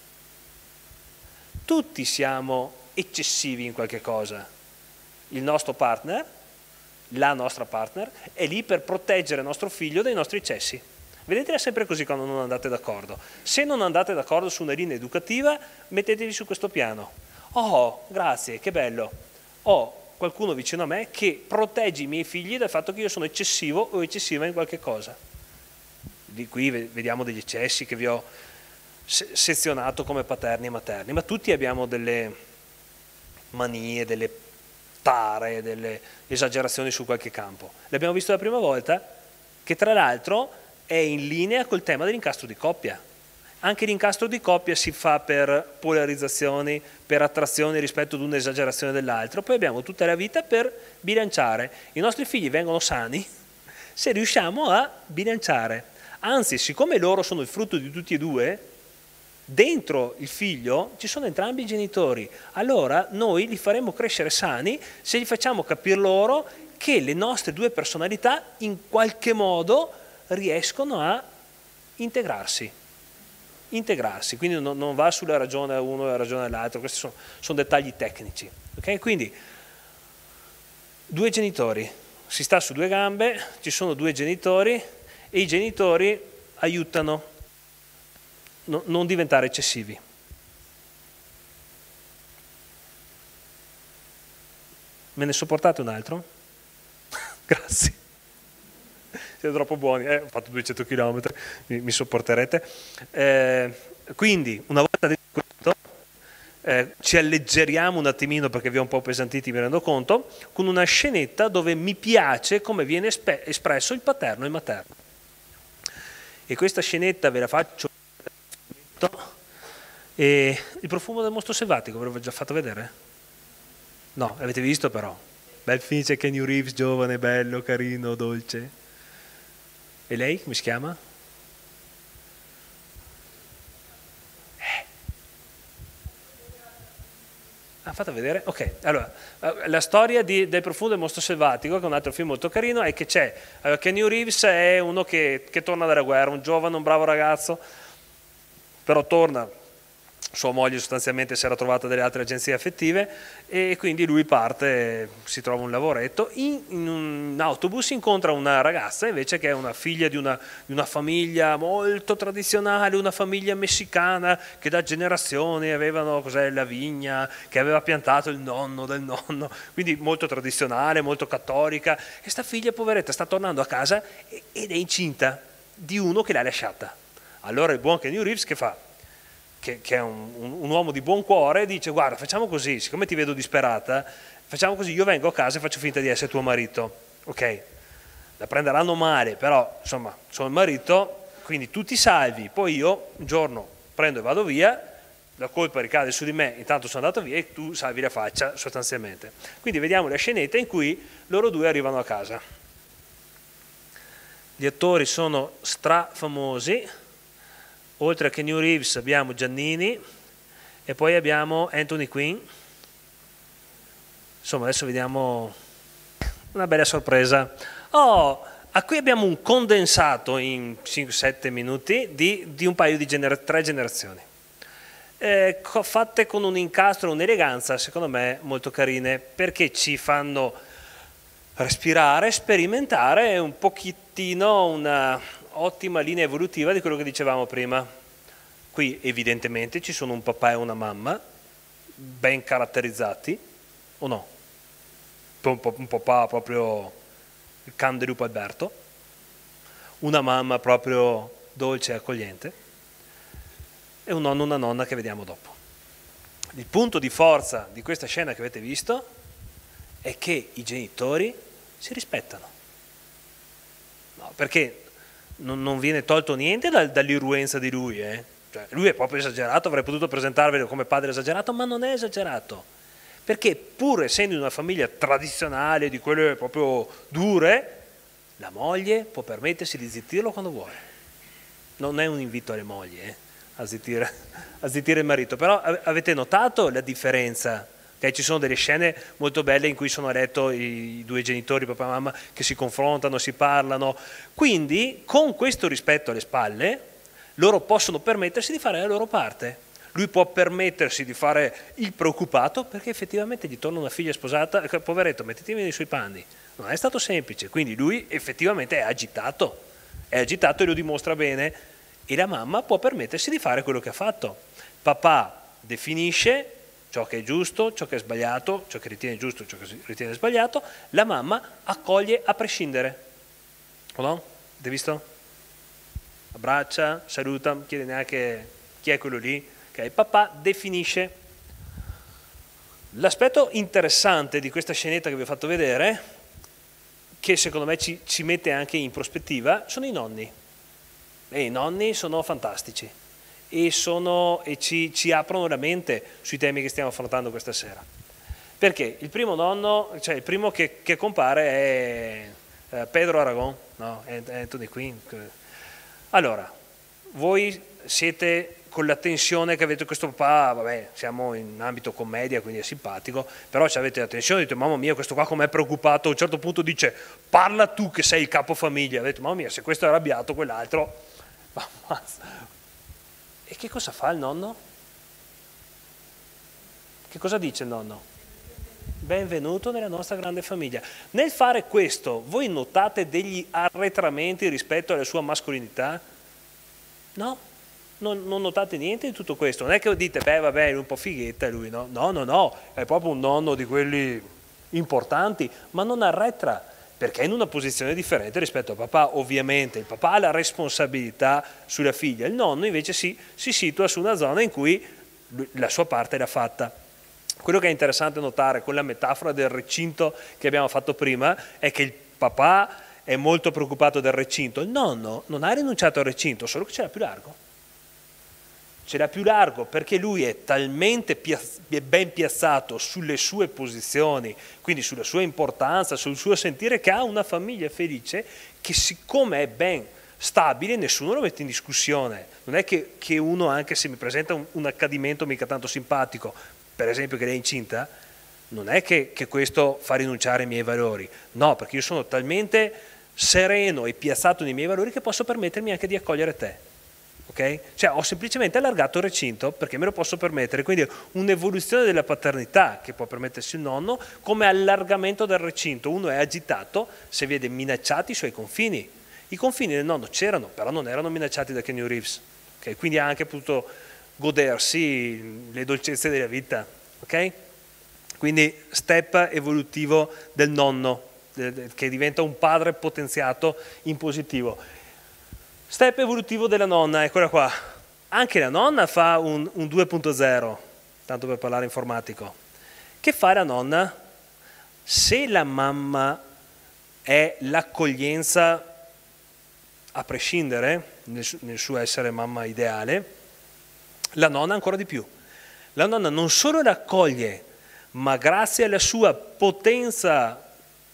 Tutti siamo eccessivi in qualche cosa. Il nostro partner, la nostra partner, è lì per proteggere il nostro figlio dai nostri eccessi. Vedetela sempre così quando non andate d'accordo. Se non andate d'accordo su una linea educativa, mettetevi su questo piano. Oh, grazie, che bello. Ho qualcuno vicino a me che protegge i miei figli dal fatto che io sono eccessivo o eccessiva in qualche cosa. Di qui vediamo degli eccessi che vi ho sezionato come paterni e materni, ma tutti abbiamo delle manie, delle tare, delle esagerazioni su qualche campo. L'abbiamo visto la prima volta, che tra l'altro è in linea col tema dell'incastro di coppia. Anche l'incastro di coppia si fa per polarizzazioni, per attrazioni rispetto ad un'esagerazione dell'altro. Poi abbiamo tutta la vita per bilanciare. I nostri figli vengono sani se riusciamo a bilanciare. Anzi, siccome loro sono il frutto di tutti e due, dentro il figlio ci sono entrambi i genitori. Allora noi li faremo crescere sani se gli facciamo capire loro che le nostre due personalità in qualche modo riescono a integrarsi, quindi non va sulla ragione uno e la ragione dell'altro, questi sono dettagli tecnici. Okay? Quindi due genitori, si sta su due gambe, ci sono due genitori e i genitori aiutano a non diventare eccessivi. Me ne sopportate un altro? Grazie. Siete troppo buoni, ho fatto 200 km, mi sopporterete. Quindi, una volta detto questo, ci alleggeriamo un attimino perché vi ho un po' pesantiti, mi rendo conto, con una scenetta dove mi piace come viene espresso il paterno e il materno. E questa scenetta ve la faccio. E il profumo del mostro selvatico, ve l'ho già fatto vedere? No, l'avete visto però. Bel film, c'è Keanu Reeves, giovane, bello, carino, dolce. E lei come si chiama? Fate vedere? Ok, allora, la storia del profumo del mostro selvatico, che è un altro film molto carino, è che c'è, Keanu Reeves è uno che torna dalla guerra, un giovane, un bravo ragazzo, però torna. Sua moglie sostanzialmente si era trovata delle altre agenzie affettive e quindi lui parte, si trova un lavoretto, in un autobus incontra una ragazza invece che è una figlia di una famiglia molto tradizionale, una famiglia messicana che da generazioni avevano la vigna che aveva piantato il nonno del nonno, quindi molto tradizionale, molto cattolica, e sta figlia poveretta sta tornando a casa ed è incinta di uno che l'ha lasciata. Allora il buon Keanu Reeves che fa? Che è un uomo di buon cuore, dice: guarda, facciamo così, siccome ti vedo disperata, facciamo così, io vengo a casa e faccio finta di essere tuo marito, ok? La prenderanno male, però insomma sono il marito, quindi tu ti salvi, poi io un giorno prendo e vado via, la colpa ricade su di me, intanto sono andato via e tu salvi la faccia sostanzialmente. Quindi vediamo la scenetta in cui loro due arrivano a casa. Gli attori sono strafamosi. Oltre a Keanu Reeves abbiamo Giannini e poi abbiamo Anthony Quinn. Insomma, adesso vediamo una bella sorpresa. Qui abbiamo un condensato in 5-7 minuti di un paio di tre generazioni. Fatte con un incastro, un'eleganza, secondo me, molto carine, perché ci fanno respirare, sperimentare un pochettino una ottima linea evolutiva di quello che dicevamo prima. Qui evidentemente ci sono un papà e una mamma ben caratterizzati, o no? Un papà proprio il can di lupo Alberto, una mamma proprio dolce e accogliente e un nonno e una nonna che vediamo dopo. Il punto di forza di questa scena che avete visto è che i genitori si rispettano. No, perché non viene tolto niente dall'irruenza di lui, Cioè, lui è proprio esagerato, avrei potuto presentarvelo come padre esagerato, ma non è esagerato, perché pur essendo in una famiglia tradizionale, di quelle proprio dure, la moglie può permettersi di zittirlo quando vuole. Non è un invito alle mogli a zittire il marito, però avete notato la differenza? Ci sono delle scene molto belle in cui sono a letto i due genitori, papà e mamma, che si confrontano, si parlano. Quindi, con questo rispetto alle spalle, loro possono permettersi di fare la loro parte. Lui può permettersi di fare il preoccupato perché effettivamente gli torna una figlia sposata. Poveretto, mettetemi nei suoi panni. Non è stato semplice, quindi lui effettivamente è agitato e lo dimostra bene. E la mamma può permettersi di fare quello che ha fatto. Papà definisce ciò che è giusto, ciò che è sbagliato, ciò che ritiene giusto, ciò che ritiene sbagliato, la mamma accoglie a prescindere. O no? Avete visto? Abbraccia, saluta, non chiede neanche chi è quello lì. Okay. Papà definisce. L'aspetto interessante di questa scenetta che vi ho fatto vedere, che secondo me ci mette anche in prospettiva, sono i nonni. E i nonni sono fantastici. e ci aprono la mente sui temi che stiamo affrontando questa sera. Perché il primo nonno, cioè il primo che compare è Pedro Aragon, no? Anthony Quinn. Allora, voi siete con la tensione che avete questo papà, vabbè, siamo in ambito commedia, quindi è simpatico, però avete la tensione, dite, mamma mia, questo qua com'è preoccupato, a un certo punto dice, parla tu che sei il capofamiglia, avete, mamma mia, se questo è arrabbiato, quell'altro, e che cosa fa il nonno? Che cosa dice il nonno? Benvenuto nella nostra grande famiglia. Nel fare questo, voi notate degli arretramenti rispetto alla sua mascolinità? No? Non notate niente di tutto questo. Non è che dite, beh vabbè, è un po' fighetta lui, no? No, è proprio un nonno di quelli importanti, ma non arretra, perché è in una posizione differente rispetto al papà. Ovviamente il papà ha la responsabilità sulla figlia, il nonno invece si situa su una zona in cui la sua parte l'ha fatta. Quello che è interessante notare con la metafora del recinto che abbiamo fatto prima è che il papà è molto preoccupato del recinto, il nonno non ha rinunciato al recinto, solo che ce l'ha più largo. Ce l'ha più largo perché lui è talmente ben piazzato sulle sue posizioni, quindi sulla sua importanza, sul suo sentire, che ha una famiglia felice che, siccome è ben stabile, nessuno lo mette in discussione. Non è che uno, anche se mi presenta un accadimento mica tanto simpatico, per esempio che lei è incinta, non è che questo fa rinunciare ai miei valori, no, perché io sono talmente sereno e piazzato nei miei valori che posso permettermi anche di accogliere te. Okay? Cioè ho semplicemente allargato il recinto perché me lo posso permettere, quindi un'evoluzione della paternità che può permettersi il nonno come allargamento del recinto. Uno è agitato se vede minacciati i suoi confini. I confini del nonno c'erano, però non erano minacciati da Keanu Reeves, okay? Quindi ha anche potuto godersi le dolcezze della vita, ok? Quindi step evolutivo del nonno che diventa un padre potenziato in positivo. Step evolutivo della nonna, eccola qua. Anche la nonna fa un 2.0, tanto per parlare informatico. Che fa la nonna? Se la mamma è l'accoglienza a prescindere, nel suo essere mamma ideale, la nonna ancora di più. La nonna non solo l'accoglie, ma grazie alla sua potenza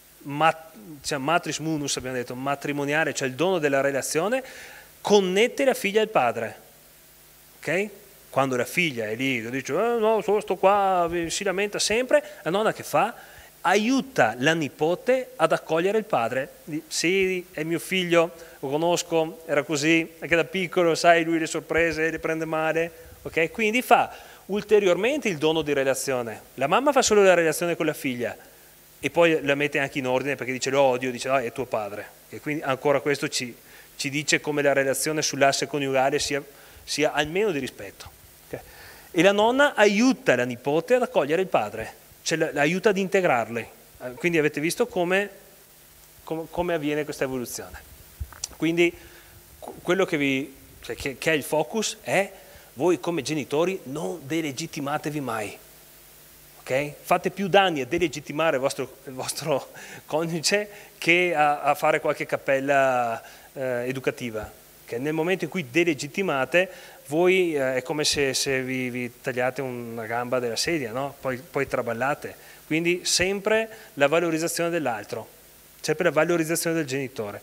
matris munus, abbiamo detto, matrimoniale, cioè il dono della relazione, connette la figlia al padre. Ok? Quando la figlia è lì e dice no, sto qua, si lamenta sempre, la nonna che fa? Aiuta la nipote ad accogliere il padre. Sì, è mio figlio, lo conosco, era così, anche da piccolo, sai, lui le sorprese le prende male. Ok? Quindi fa ulteriormente il dono di relazione. La mamma fa solo la relazione con la figlia e poi la mette anche in ordine perché dice lo odio, dice è tuo padre. E quindi ancora questo ci dice come la relazione sull'asse coniugale sia almeno di rispetto. Okay? E la nonna aiuta la nipote ad accogliere il padre, cioè aiuta ad integrarli. Quindi avete visto come avviene questa evoluzione. Quindi quello che è il focus è: voi come genitori non delegittimatevi mai. Okay? Fate più danni a delegittimare il vostro coniuge che a fare qualche cappella educativa. Okay? Nel momento in cui delegittimate, voi è come se vi tagliate una gamba della sedia, no? Poi traballate. Quindi sempre la valorizzazione dell'altro, sempre la valorizzazione del genitore.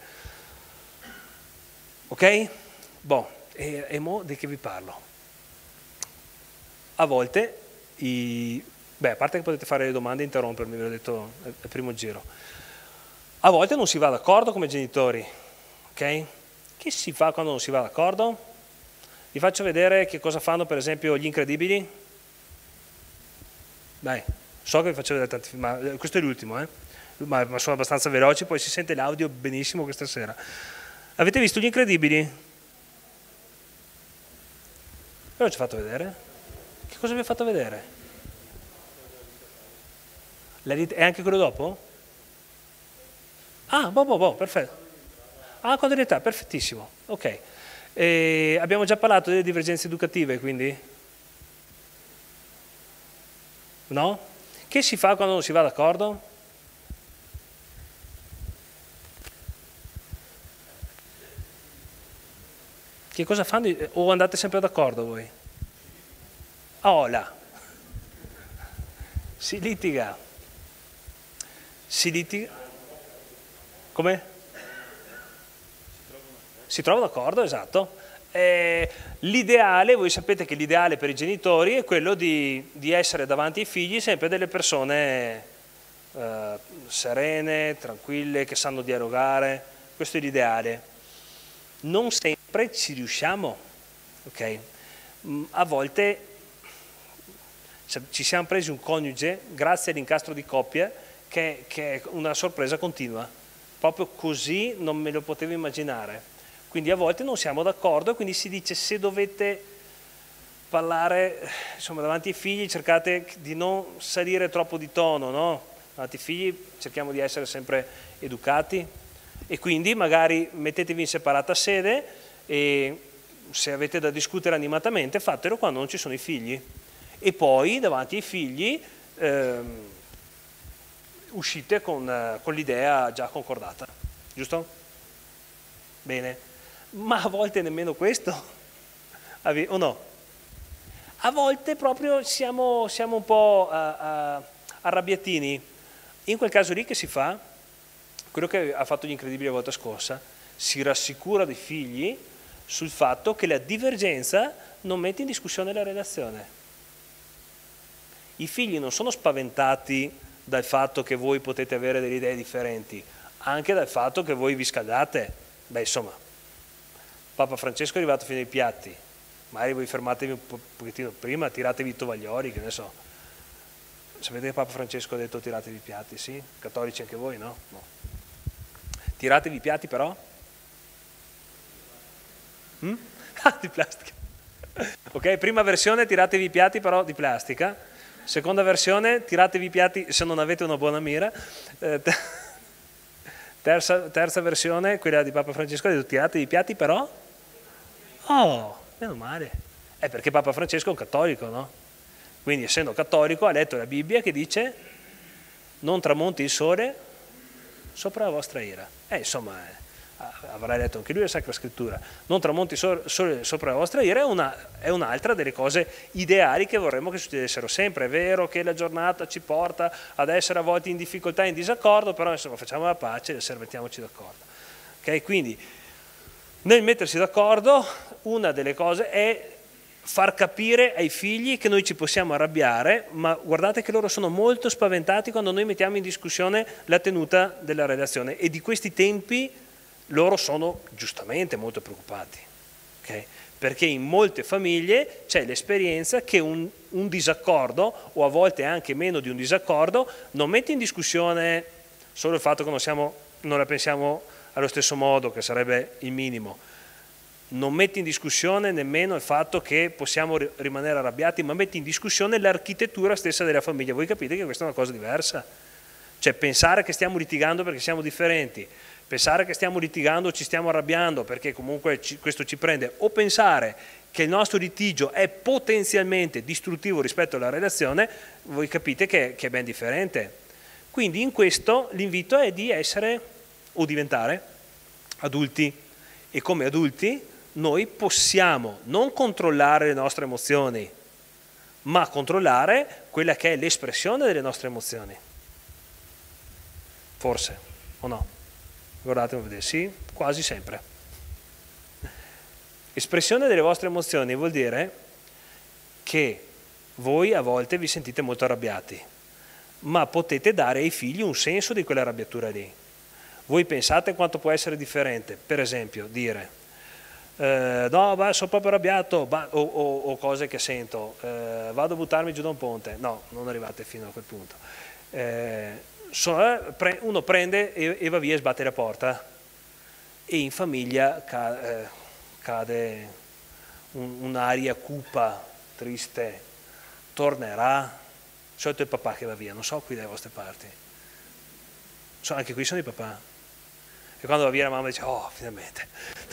Ok? Boh, e mo di che vi parlo? A volte a parte che potete fare le domande e interrompermi, ve l'ho detto al primo giro. A volte non si va d'accordo come genitori, ok? Che si fa quando non si va d'accordo? Vi faccio vedere che cosa fanno per esempio gli Incredibili. Dai, so che vi faccio vedere tanti film, ma questo è l'ultimo, ma sono abbastanza veloci, poi si sente l'audio benissimo questa sera. Avete visto gli Incredibili? Ve l'ho già fatto vedere? Che cosa vi ho fatto vedere? È anche quello dopo? Ah, perfetto. Ah, quando è l'età, perfettissimo. Ok. Abbiamo già parlato delle divergenze educative, quindi? No? Che si fa quando non si va d'accordo? Che cosa fanno? O andate sempre d'accordo voi? Oh là! Si litiga. Si litiga. Come? Si trova d'accordo, esatto. L'ideale, voi sapete che l'ideale per i genitori è quello di essere davanti ai figli sempre delle persone serene, tranquille, che sanno dialogare. Questo è l'ideale. Non sempre ci riusciamo, ok? A volte ci siamo presi un coniuge, grazie all'incastro di coppia, che è una sorpresa continua. Proprio così non me lo potevo immaginare. Quindi a volte non siamo d'accordo e quindi si dice se dovete parlare insomma, davanti ai figli cercate di non salire troppo di tono, no? Davanti ai figli cerchiamo di essere sempre educati e quindi magari mettetevi in separata sede e se avete da discutere animatamente fatelo quando non ci sono i figli e poi davanti ai figli uscite con l'idea già concordata, giusto? Bene. Ma a volte nemmeno questo, o no? A volte proprio siamo un po' arrabbiatini. In quel caso lì che si fa? Quello che ha fatto Gli Incredibili la volta scorsa, si rassicura dei figli sul fatto che la divergenza non mette in discussione la relazione. I figli non sono spaventati dal fatto che voi potete avere delle idee differenti, anche dal fatto che voi vi scaldate. Beh, insomma, Papa Francesco è arrivato fino ai piatti, magari voi fermatevi un pochettino prima, tiratevi i tovaglioli, che ne so. Sapete che Papa Francesco ha detto tiratevi i piatti, sì? Cattolici anche voi, no? No. Tiratevi i piatti però? Ah, di plastica. Ok, prima versione tiratevi i piatti però di plastica, seconda versione tiratevi i piatti se non avete una buona mira, terza versione, quella di Papa Francesco, ha detto tiratevi i piatti però? Oh, meno male. È perché Papa Francesco è un cattolico, no? Quindi essendo cattolico ha letto la Bibbia che dice non tramonti il sole sopra la vostra ira. Insomma, avrà letto anche lui la Sacra Scrittura. Non tramonti il sole sopra la vostra ira è un'altra delle cose ideali che vorremmo che succedessero sempre. È vero che la giornata ci porta ad essere a volte in difficoltà e in disaccordo, però insomma facciamo la pace e mettiamoci d'accordo. Ok? Quindi nel mettersi d'accordo una delle cose è far capire ai figli che noi ci possiamo arrabbiare, ma guardate che loro sono molto spaventati quando noi mettiamo in discussione la tenuta della relazione e di questi tempi loro sono giustamente molto preoccupati, okay? Perché in molte famiglie c'è l'esperienza che un disaccordo, o a volte anche meno di un disaccordo, non mette in discussione solo il fatto che non la pensiamo allo stesso modo, che sarebbe il minimo, non mette in discussione nemmeno il fatto che possiamo rimanere arrabbiati, ma mette in discussione l'architettura stessa della famiglia. Voi capite che questa è una cosa diversa? Cioè pensare che stiamo litigando perché siamo differenti, pensare che stiamo litigando o ci stiamo arrabbiando perché comunque questo ci prende, o pensare che il nostro litigio è potenzialmente distruttivo rispetto alla relazione, voi capite che è ben differente. Quindi in questo l'invito è di essere o diventare adulti e come adulti noi possiamo non controllare le nostre emozioni, ma controllare quella che è l'espressione delle nostre emozioni. Forse, o no? Guardatemi a vedere, sì, quasi sempre. Espressione delle vostre emozioni vuol dire che voi a volte vi sentite molto arrabbiati, ma potete dare ai figli un senso di quella arrabbiatura lì. Voi pensate quanto può essere differente, per esempio, dire no, sono proprio arrabbiato, o cose che sento, vado a buttarmi giù da un ponte. No, non arrivate fino a quel punto. Uno prende e va via e sbatte la porta e in famiglia cade un'aria cupa, triste, tornerà. Solito il papà che va via, non so qui dalle vostre parti. Anche qui sono i papà. E quando va via la mamma dice, oh, finalmente.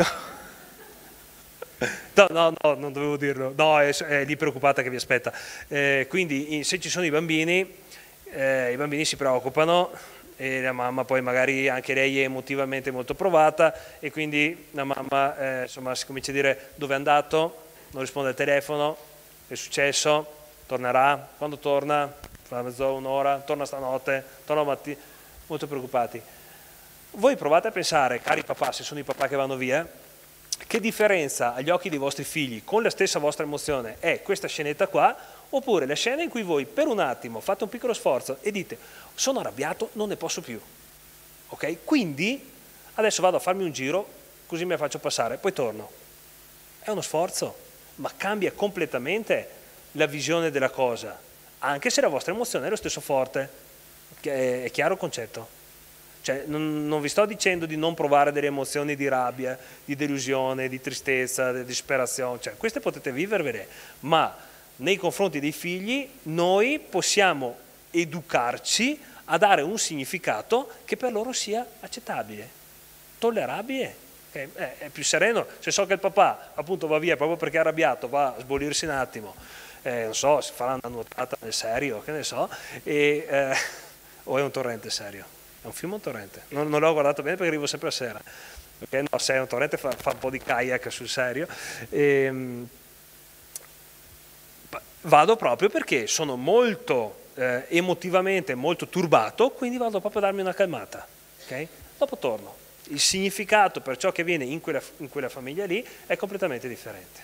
No, non dovevo dirlo. No, è lì preoccupata che vi aspetta. Quindi se ci sono i bambini si preoccupano, e la mamma poi magari anche lei è emotivamente molto provata e quindi la mamma insomma si comincia a dire dove è andato, non risponde al telefono, è successo, tornerà, quando torna, fra mezz'ora, un'ora, torna stanotte, torna mattina, molto preoccupati. Voi provate a pensare, cari papà, se sono i papà che vanno via, che differenza agli occhi dei vostri figli con la stessa vostra emozione è questa scenetta qua, oppure la scena in cui voi per un attimo fate un piccolo sforzo e dite sono arrabbiato, non ne posso più, ok? Quindi adesso vado a farmi un giro, così me la faccio passare, poi torno. È uno sforzo, ma cambia completamente la visione della cosa, anche se la vostra emozione è lo stesso forte. È chiaro il concetto? Cioè, non vi sto dicendo di non provare delle emozioni di rabbia, di delusione, di tristezza, di disperazione, cioè, queste potete vivervele, ma nei confronti dei figli noi possiamo educarci a dare un significato che per loro sia accettabile, tollerabile, è più sereno. Se so che il papà appunto va via proprio perché è arrabbiato, va a sbolirsi un attimo, non so, si farà una nuotata nel serio, che ne so, o è un torrente serio. È un fiume o un torrente? Non l'ho guardato bene perché arrivo sempre a sera. Perché no, se è un torrente fa un po' di kayak sul serio. Vado proprio perché sono molto emotivamente molto turbato, quindi vado proprio a darmi una calmata. Okay? Dopo torno. Il significato per ciò che viene in quella famiglia lì è completamente differente.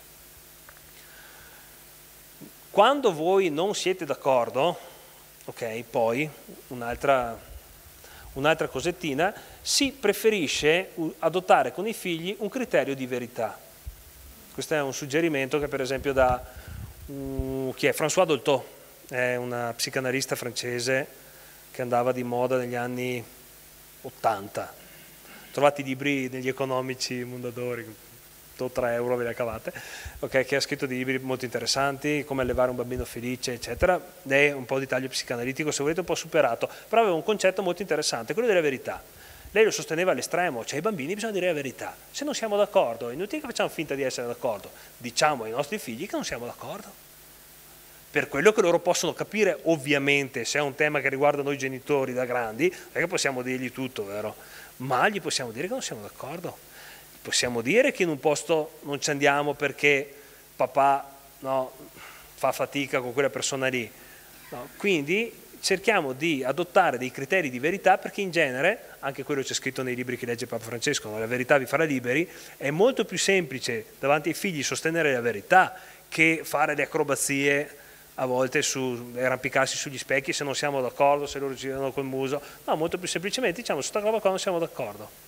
Quando voi non siete d'accordo, ok, poi un'altra cosettina, si preferisce adottare con i figli un criterio di verità. Questo è un suggerimento che per esempio dà chi è? François Dolto, è una psicanalista francese che andava di moda negli anni 80. Trovate i libri negli economici Mondadori, 3 euro ve le cavate, okay, che ha scritto dei libri molto interessanti, come allevare un bambino felice, eccetera. Lei è un po' di taglio psicanalitico, se volete un po' superato, però aveva un concetto molto interessante, quello della verità. Lei lo sosteneva all'estremo, cioè ai bambini bisogna dire la verità. Se non siamo d'accordo, è inutile che facciamo finta di essere d'accordo, diciamo ai nostri figli che non siamo d'accordo. Per quello che loro possono capire, ovviamente, se è un tema che riguarda noi genitori da grandi, non è che possiamo dirgli tutto, vero? Ma gli possiamo dire che non siamo d'accordo. Possiamo dire che in un posto non ci andiamo perché papà fa fatica con quella persona lì. No, quindi cerchiamo di adottare dei criteri di verità perché in genere, anche quello c'è scritto nei libri che legge Papa Francesco, la verità vi farà liberi, è molto più semplice davanti ai figli sostenere la verità che fare le acrobazie a volte arrampicarsi sugli specchi se non siamo d'accordo, se loro girano col muso. No, molto più semplicemente diciamo su questa roba qua non siamo d'accordo.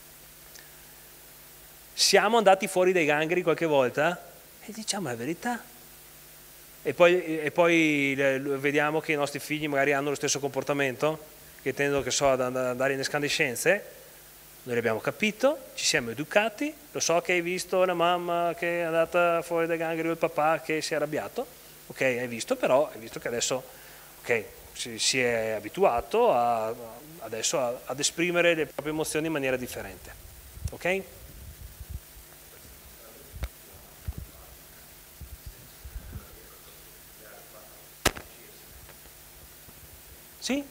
Siamo andati fuori dai gangheri qualche volta e diciamo la verità. E poi vediamo che i nostri figli magari hanno lo stesso comportamento, che tendono, che so, ad andare in escandescenze. Noi l'abbiamo capito, ci siamo educati, lo so che hai visto la mamma che è andata fuori dai gangheri o il papà che si è arrabbiato, ok, hai visto che adesso ok, si è abituato adesso ad esprimere le proprie emozioni in maniera differente, ok? Sì?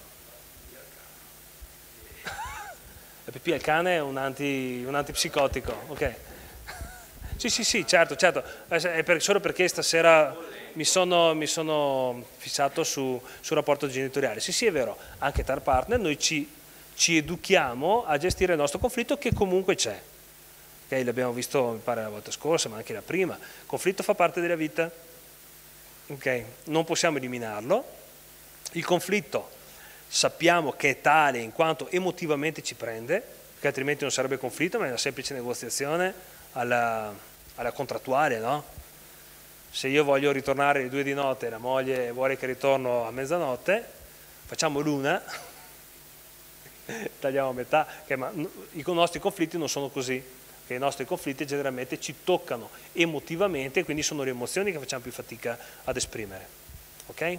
La pipì al cane è un antipsicotico, ok? Sì, certo, è solo perché stasera mi sono fissato sul rapporto genitoriale. Sì, è vero, anche tra partner noi ci educhiamo a gestire il nostro conflitto che comunque c'è. Okay? L'abbiamo visto, mi pare, la volta scorsa, ma anche la prima. Il conflitto fa parte della vita, ok? Non possiamo eliminarlo. Il conflitto sappiamo che è tale in quanto emotivamente ci prende, perché altrimenti non sarebbe conflitto, ma è una semplice negoziazione alla contrattuale, no? Se io voglio ritornare alle 2 di notte e la moglie vuole che ritorno a mezzanotte, facciamo l'una, tagliamo a metà, ma i nostri conflitti non sono così, che i nostri conflitti generalmente ci toccano emotivamente, quindi sono le emozioni che facciamo più fatica ad esprimere, ok?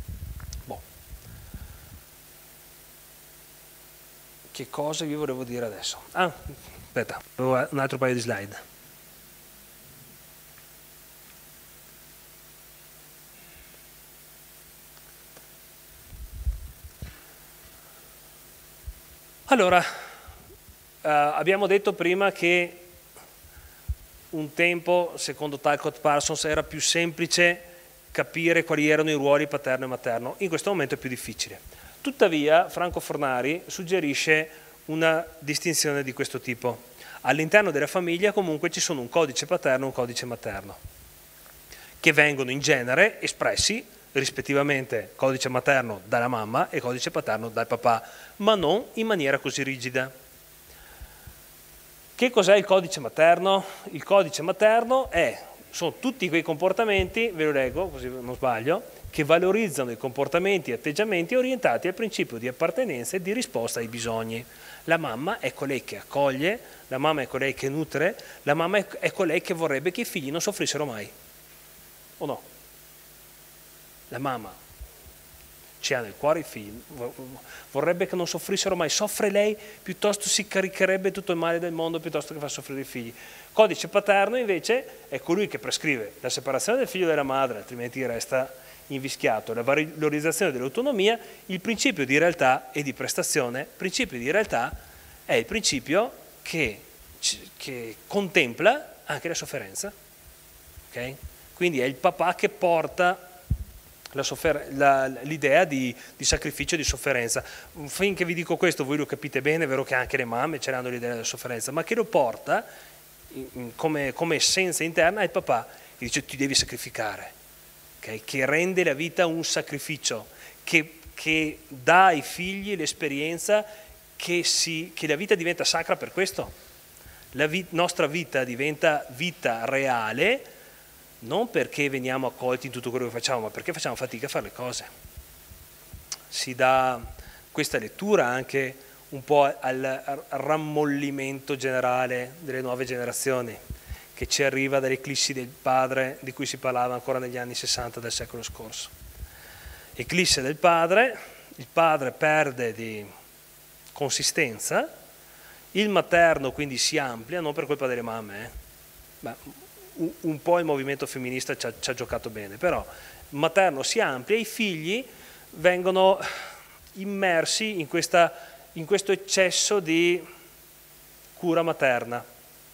Che cosa vi volevo dire adesso? Aspetta, avevo un altro paio di slide. Allora, abbiamo detto prima che un tempo, secondo Talcott Parsons, era più semplice capire quali erano i ruoli paterno e materno. In questo momento è più difficile. Tuttavia, Franco Fornari suggerisce una distinzione di questo tipo. All'interno della famiglia comunque ci sono un codice paterno e un codice materno, che vengono in genere espressi rispettivamente codice materno dalla mamma e codice paterno dal papà, ma non in maniera così rigida. Che cos'è il codice materno? Il codice materno sono tutti quei comportamenti, ve lo leggo così non sbaglio, che valorizzano i comportamenti e atteggiamenti orientati al principio di appartenenza e di risposta ai bisogni. La mamma è colei che accoglie, la mamma è colei che nutre, la mamma è colei che vorrebbe che i figli non soffrissero mai. O no? La mamma ci ha nel cuore i figli, vorrebbe che non soffrissero mai, soffre lei, piuttosto si caricherebbe tutto il male del mondo piuttosto che far soffrire i figli. Codice paterno invece è colui che prescrive la separazione del figlio dalla madre, altrimenti resta invischiato, la valorizzazione dell'autonomia, il principio di realtà e di prestazione. Il principio di realtà è il principio che contempla anche la sofferenza, okay? Quindi è il papà che porta l'idea di sacrificio e di sofferenza. Finché vi dico questo voi lo capite bene, è vero che anche le mamme ce l'hanno l'idea della sofferenza, ma che lo porta come essenza interna è il papà che dice ti devi sacrificare, okay? Che rende la vita un sacrificio, che dà ai figli l'esperienza che la vita diventa sacra per questo. La nostra vita diventa vita reale non perché veniamo accolti in tutto quello che facciamo, ma perché facciamo fatica a fare le cose. Si dà questa lettura anche un po' al rammollimento generale delle nuove generazioni, che ci arriva dall'eclissi del padre di cui si parlava ancora negli anni 60 del secolo scorso. Eclisse del padre, il padre perde di consistenza, il materno quindi si amplia, non per colpa delle mamme, ma un po' il movimento femminista ci ha giocato bene, però il materno si amplia, i figli vengono immersi in questo eccesso di cura materna,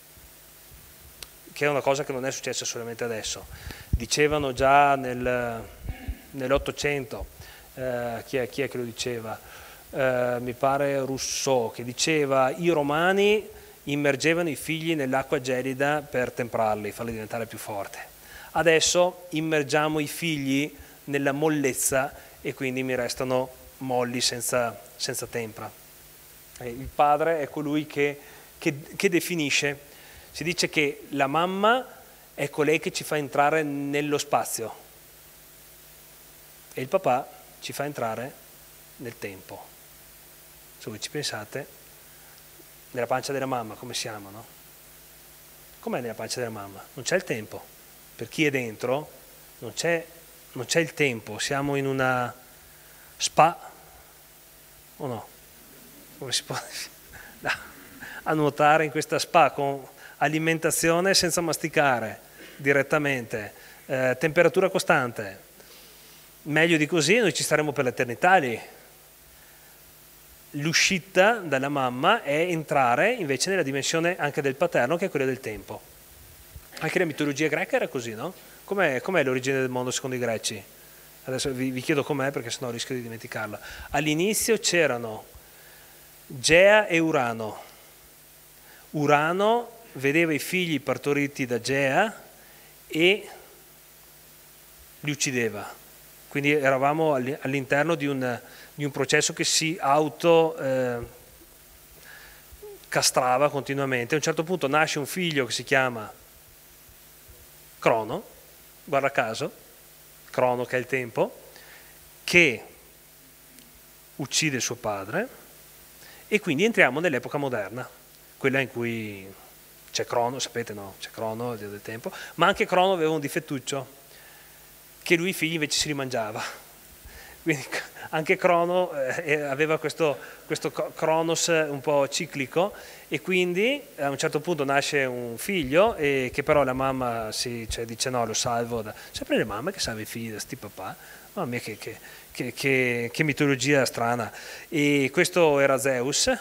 che è una cosa che non è successa solamente adesso. Dicevano già nell'Ottocento, chi è che lo diceva? Mi pare Rousseau, che diceva i romani immergevano i figli nell'acqua gelida per temprarli, farli diventare più forti. Adesso immergiamo i figli nella mollezza e quindi mi restano molli senza tempra. Il padre è colui che definisce. Si dice che la mamma è colei che ci fa entrare nello spazio e il papà ci fa entrare nel tempo. Se voi ci pensate, nella pancia della mamma come siamo, no? Com'è nella pancia della mamma? Non c'è il tempo. Per chi è dentro non c'è il tempo, siamo in una spa, o no? Come si può a nuotare in questa spa con alimentazione senza masticare direttamente, temperatura costante. Meglio di così noi ci staremo per l'eternità lì. L'uscita dalla mamma è entrare invece nella dimensione anche del paterno, che è quella del tempo. Anche la mitologia greca era così, no? Com'è l'origine del mondo secondo i greci? Adesso vi chiedo com'è perché sennò rischio di dimenticarla. All'inizio c'erano Gea e Urano. Urano vedeva i figli partoriti da Gea e li uccideva. Quindi eravamo all'interno di un processo che si castrava continuamente. A un certo punto nasce un figlio che si chiama Crono, guarda caso, Crono che è il tempo, che uccide suo padre e quindi entriamo nell'epoca moderna, quella in cui c'è Crono, sapete no? C'è Crono, il dio del tempo, ma anche Crono aveva un difettuccio, che lui i figli invece si rimangiava. Quindi anche Crono aveva questo Cronos un po' ciclico e quindi a un certo punto nasce un figlio che però la mamma dice no, lo salvo. Sempre le mamme che salvano i figli da sti papà. Mamma mia che mitologia strana. E questo era Zeus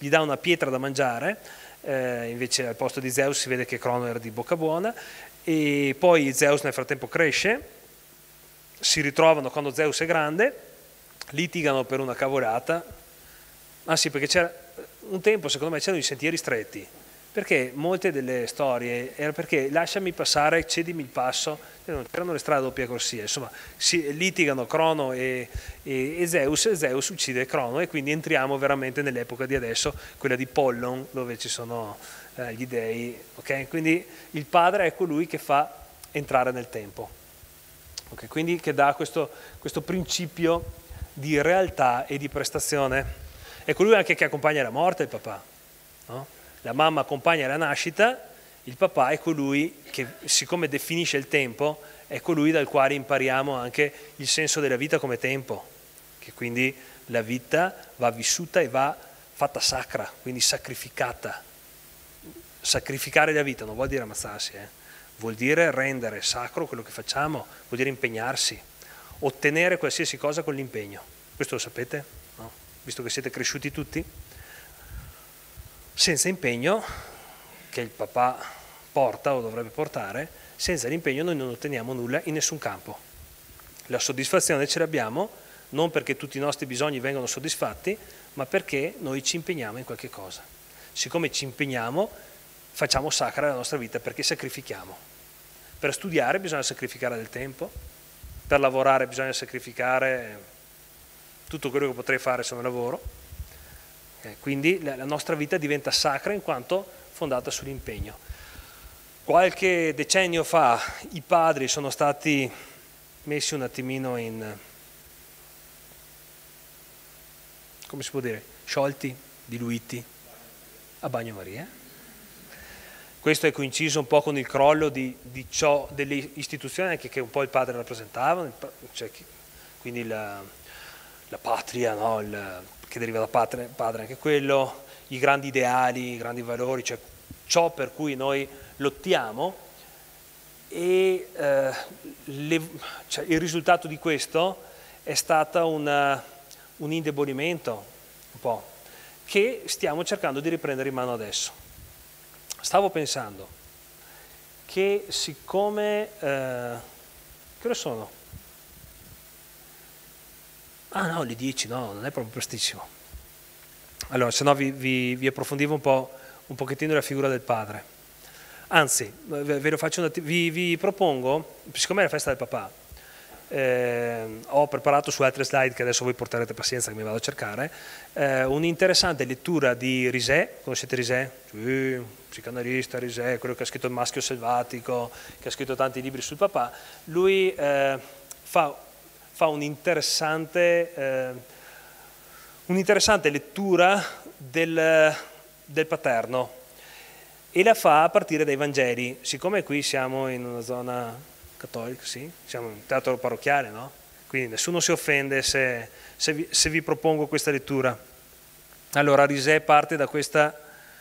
gli dà una pietra da mangiare, invece al posto di Zeus si vede che Crono era di bocca buona, e poi Zeus nel frattempo cresce, si ritrovano quando Zeus è grande, litigano per una cavolata. Ah sì, perché c'era un tempo, secondo me, c'erano i sentieri stretti, perché molte delle storie era perché lasciami passare, cedimi il passo, non c'erano le strade a doppia corsia, insomma si litigano Crono e Zeus uccide Crono, e quindi entriamo veramente nell'epoca di adesso, quella di Pollon, dove ci sono gli dei, ok? Quindi il padre è colui che fa entrare nel tempo, okay? Quindi che dà questo principio di realtà e di prestazione. È colui anche che accompagna la morte, il papà, no? La mamma accompagna la nascita, il papà è colui che, siccome definisce il tempo, è colui dal quale impariamo anche il senso della vita come tempo, che quindi la vita va vissuta e va fatta sacra, quindi sacrificata. Sacrificare la vita non vuol dire ammazzarsi, vuol dire rendere sacro quello che facciamo, vuol dire impegnarsi, ottenere qualsiasi cosa con l'impegno. Questo lo sapete? No? Visto che siete cresciuti tutti? Senza impegno, che il papà porta o dovrebbe portare, senza l'impegno noi non otteniamo nulla in nessun campo. La soddisfazione ce l'abbiamo non perché tutti i nostri bisogni vengono soddisfatti, ma perché noi ci impegniamo in qualche cosa. Siccome ci impegniamo, facciamo sacra la nostra vita, perché sacrifichiamo. Per studiare bisogna sacrificare del tempo, per lavorare bisogna sacrificare tutto quello che potrei fare se non lavoro. Quindi la nostra vita diventa sacra in quanto fondata sull'impegno. Qualche decennio fa i padri sono stati messi un attimino in, come si può dire, sciolti, diluiti a bagnomaria. Questo è coinciso un po' con il crollo delle istituzioni anche che un po' il padre rappresentava, cioè, quindi la patria, no? Che deriva da padre anche quello, i grandi ideali, i grandi valori, cioè ciò per cui noi lottiamo, e cioè, il risultato di questo è stato un indebolimento un po', che stiamo cercando di riprendere in mano adesso. Stavo pensando che siccome... che ore sono? Ah no, le 10, no, non è proprio prestissimo. Allora, se no vi approfondivo un pochettino la figura del padre. Anzi, ve lo faccio vi propongo, siccome è la festa del papà, ho preparato su altre slide che adesso voi porterete pazienza che mi vado a cercare, un'interessante lettura di Risè. Conoscete Risè? Sì, psicanalista Risè, quello che ha scritto Il maschio selvatico, che ha scritto tanti libri sul papà. Lui fa un'interessante lettura del paterno, e la fa a partire dai Vangeli. Siccome qui siamo in una zona cattolica, sì, siamo in un teatro parrocchiale, no? Quindi nessuno si offende se vi propongo questa lettura. Allora Risè parte da questa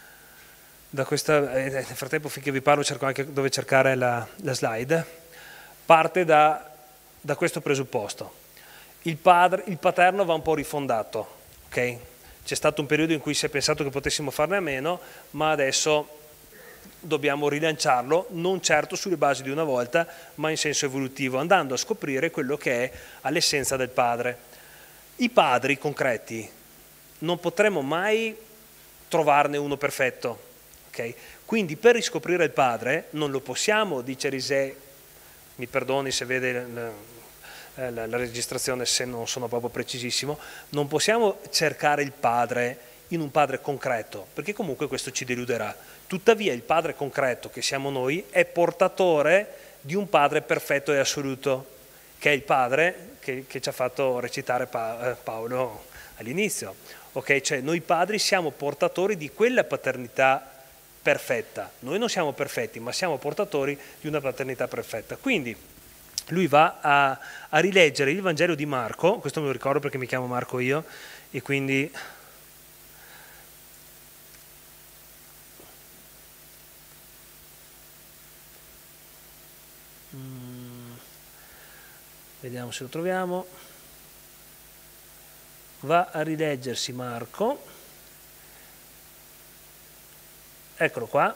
nel frattempo finché vi parlo cerco anche dove cercare la slide. Parte da questo presupposto. Il paterno va un po' rifondato, ok? C'è stato un periodo in cui si è pensato che potessimo farne a meno, ma adesso dobbiamo rilanciarlo, non certo sulle basi di una volta, ma in senso evolutivo, andando a scoprire quello che è all'essenza del padre. I padri concreti non potremo mai trovarne uno perfetto, ok? Quindi per riscoprire il padre non lo possiamo, dice Risè, mi perdoni se vede la registrazione se non sono proprio precisissimo, non possiamo cercare il padre in un padre concreto, perché comunque questo ci deluderà. Tuttavia il padre concreto che siamo noi è portatore di un padre perfetto e assoluto, che è il padre che ci ha fatto recitare Paolo all'inizio. Okay? Cioè noi padri siamo portatori di quella paternità perfetta. Noi non siamo perfetti, ma siamo portatori di una paternità perfetta. Quindi lui va a rileggere il Vangelo di Marco, questo me lo ricordo perché mi chiamo Marco io, e quindi vediamo se lo troviamo. Va a rileggersi Marco eccolo qua.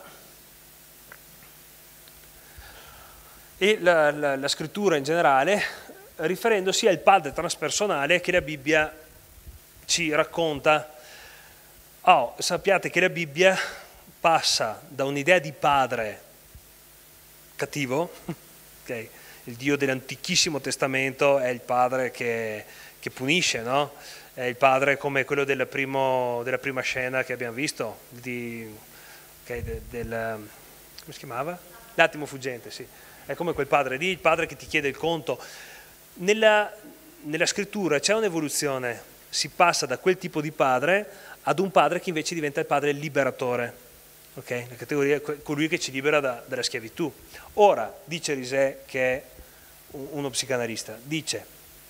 E la scrittura in generale, riferendosi al padre transpersonale che la Bibbia ci racconta. Sappiate che la Bibbia passa da un'idea di padre cattivo, okay? Il Dio dell'Antichissimo Testamento è il padre che punisce, no? È il padre come quello della prima scena che abbiamo visto, come si chiamava? L'attimo fuggente, sì. È come quel padre lì, il padre che ti chiede il conto. Nella scrittura c'è un'evoluzione, si passa da quel tipo di padre ad un padre che invece diventa il padre liberatore, okay? La categoria è colui che ci libera dalla schiavitù. Ora, dice Risè, che è uno psicanalista, dice: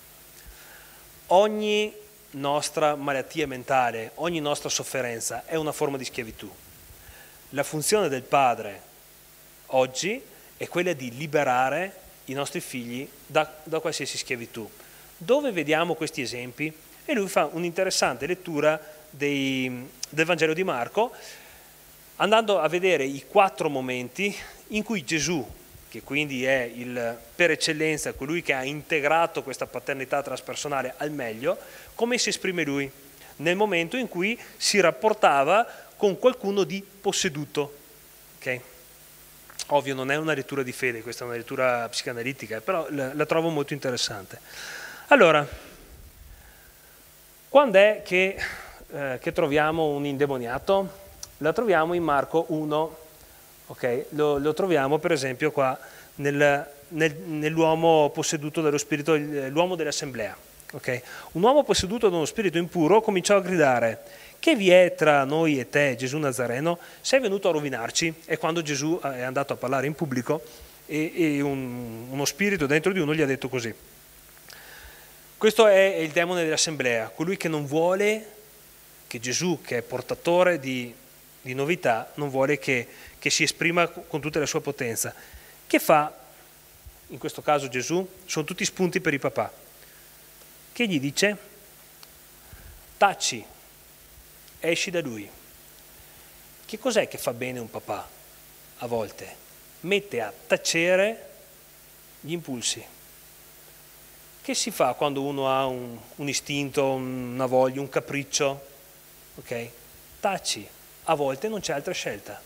ogni nostra malattia mentale, ogni nostra sofferenza è una forma di schiavitù. La funzione del padre oggi è quella di liberare i nostri figli da qualsiasi schiavitù. Dove vediamo questi esempi? E lui fa un'interessante lettura del Vangelo di Marco, andando a vedere i 4 momenti in cui Gesù, che quindi è per eccellenza colui che ha integrato questa paternità transpersonale al meglio, come si esprime lui nel momento in cui si rapportava con qualcuno di posseduto. Okay? Ovvio, non è una lettura di fede, questa è una lettura psicanalitica, però la trovo molto interessante. Allora, quando è che troviamo un indemoniato? La troviamo in Marco 1, okay? Lo troviamo per esempio qua nell'uomo posseduto dallo spirito, l'uomo dell'assemblea. Okay? Un uomo posseduto da uno spirito impuro cominciò a gridare: che vi è tra noi e te, Gesù Nazareno? Sei venuto a rovinarci? È quando Gesù è andato a parlare in pubblico e uno spirito dentro di uno gli ha detto così. Questo è il demone dell'assemblea, colui che non vuole che Gesù, che è portatore di novità, non vuole che si esprima con tutta la sua potenza. Che fa, in questo caso Gesù? Sono tutti spunti per il papà. Che gli dice? Taci, esci da lui. Che cos'è che fa bene un papà? A volte mette a tacere gli impulsi. Che si fa quando uno ha un istinto, una voglia, un capriccio? Ok? Taci. A volte non c'è altra scelta.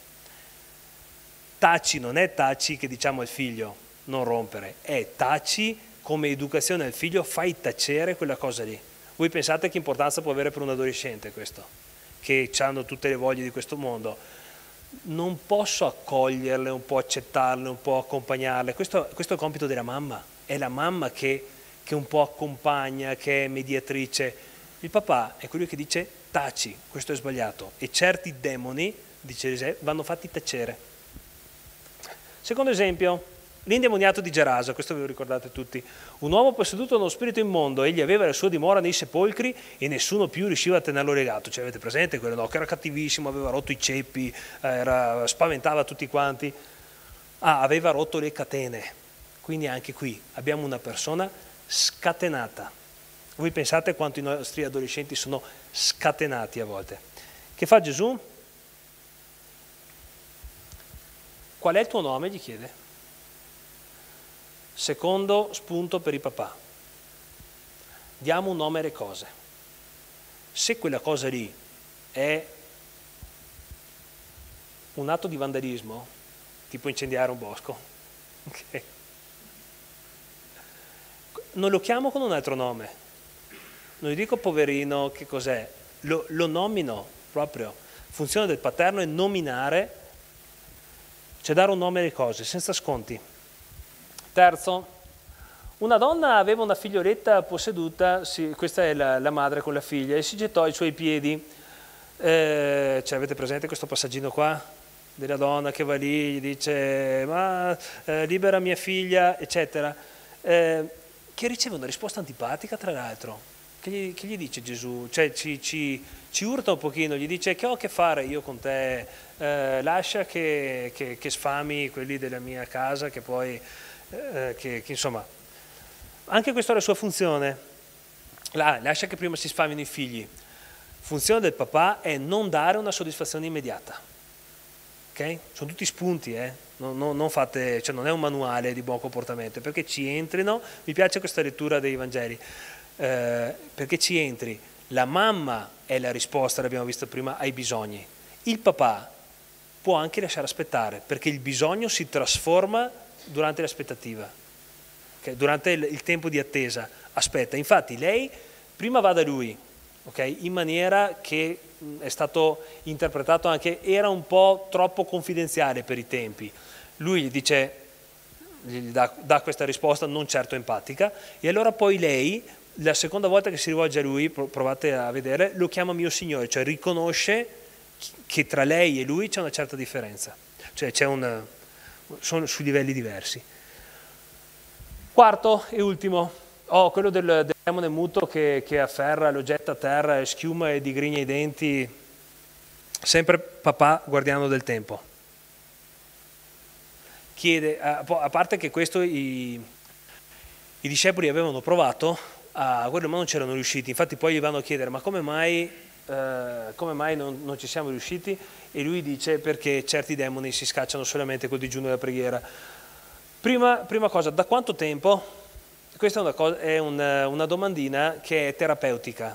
Taci non è taci che diciamo al figlio, non rompere, è taci come educazione al figlio, fai tacere quella cosa lì. Voi pensate che importanza può avere per un adolescente questo? Che hanno tutte le voglie di questo mondo. Non posso accoglierle, un po' accettarle, un po' accompagnarle. Questo è il compito della mamma. È la mamma che un po' accompagna, che è mediatrice. Il papà è quello che dice taci, questo è sbagliato. E certi demoni, dice Risè, vanno fatti tacere. Secondo esempio, l'indemoniato di Gerasa, questo ve lo ricordate tutti. Un uomo posseduto da uno spirito immondo, egli aveva la sua dimora nei sepolcri e nessuno più riusciva a tenerlo legato. Cioè, avete presente quello? No, che era cattivissimo, aveva rotto i ceppi, spaventava tutti quanti. Aveva rotto le catene. Quindi anche qui abbiamo una persona scatenata. Voi pensate quanto i nostri adolescenti sono scatenati a volte. Che fa Gesù? Qual è il tuo nome? Gli chiede. Secondo spunto per il papà. Diamo un nome alle cose. Se quella cosa lì è un atto di vandalismo, tipo incendiare un bosco, okay, non lo chiamo con un altro nome. Non gli dico poverino, che cos'è? Lo nomino proprio. Funzione del paterno è nominare, cioè dare un nome alle cose, senza sconti. Terzo, una donna aveva una figlioletta posseduta, questa è la madre con la figlia, e si gettò ai suoi piedi. Avete presente questo passaggino qua? Della donna che va lì, gli dice, ma libera mia figlia, eccetera. Che riceve una risposta antipatica, tra l'altro. Che gli dice Gesù? Cioè ci urta un pochino, gli dice: che ho a che fare io con te? Lascia che sfami quelli della mia casa, che poi che insomma, anche questa è la sua funzione. Lascia che prima si sfamino i figli. Funzione del papà è non dare una soddisfazione immediata. ok? Sono tutti spunti, non fate, cioè non è un manuale di buon comportamento, perché ci entrino, mi piace questa lettura dei Vangeli, perché ci entri, la mamma è la risposta, l'abbiamo visto prima, ai bisogni, il papà può anche lasciare aspettare, perché il bisogno si trasforma durante l'aspettativa, okay? Durante il tempo di attesa, aspetta, infatti lei prima va da lui, okay? In maniera che è stato interpretato anche, era un po' troppo confidenziale per i tempi, lui gli dice, gli dà questa risposta non certo empatica, e allora poi lei, la seconda volta che si rivolge a lui, provate a vedere, lo chiama mio signore, cioè riconosce che tra lei e lui c'è una certa differenza, cioè sono su livelli diversi. Quarto e ultimo, quello del demone muto che afferra, lo getta a terra, schiuma e digrigna i denti, sempre papà guardiano del tempo. Chiede, a parte che questo i discepoli avevano provato a quello, ma non c'erano riusciti, infatti poi gli vanno a chiedere ma come mai non ci siamo riusciti? E lui dice perché certi demoni si scacciano solamente col digiuno e la preghiera. Prima cosa, da quanto tempo? Questa è una domandina che è terapeutica.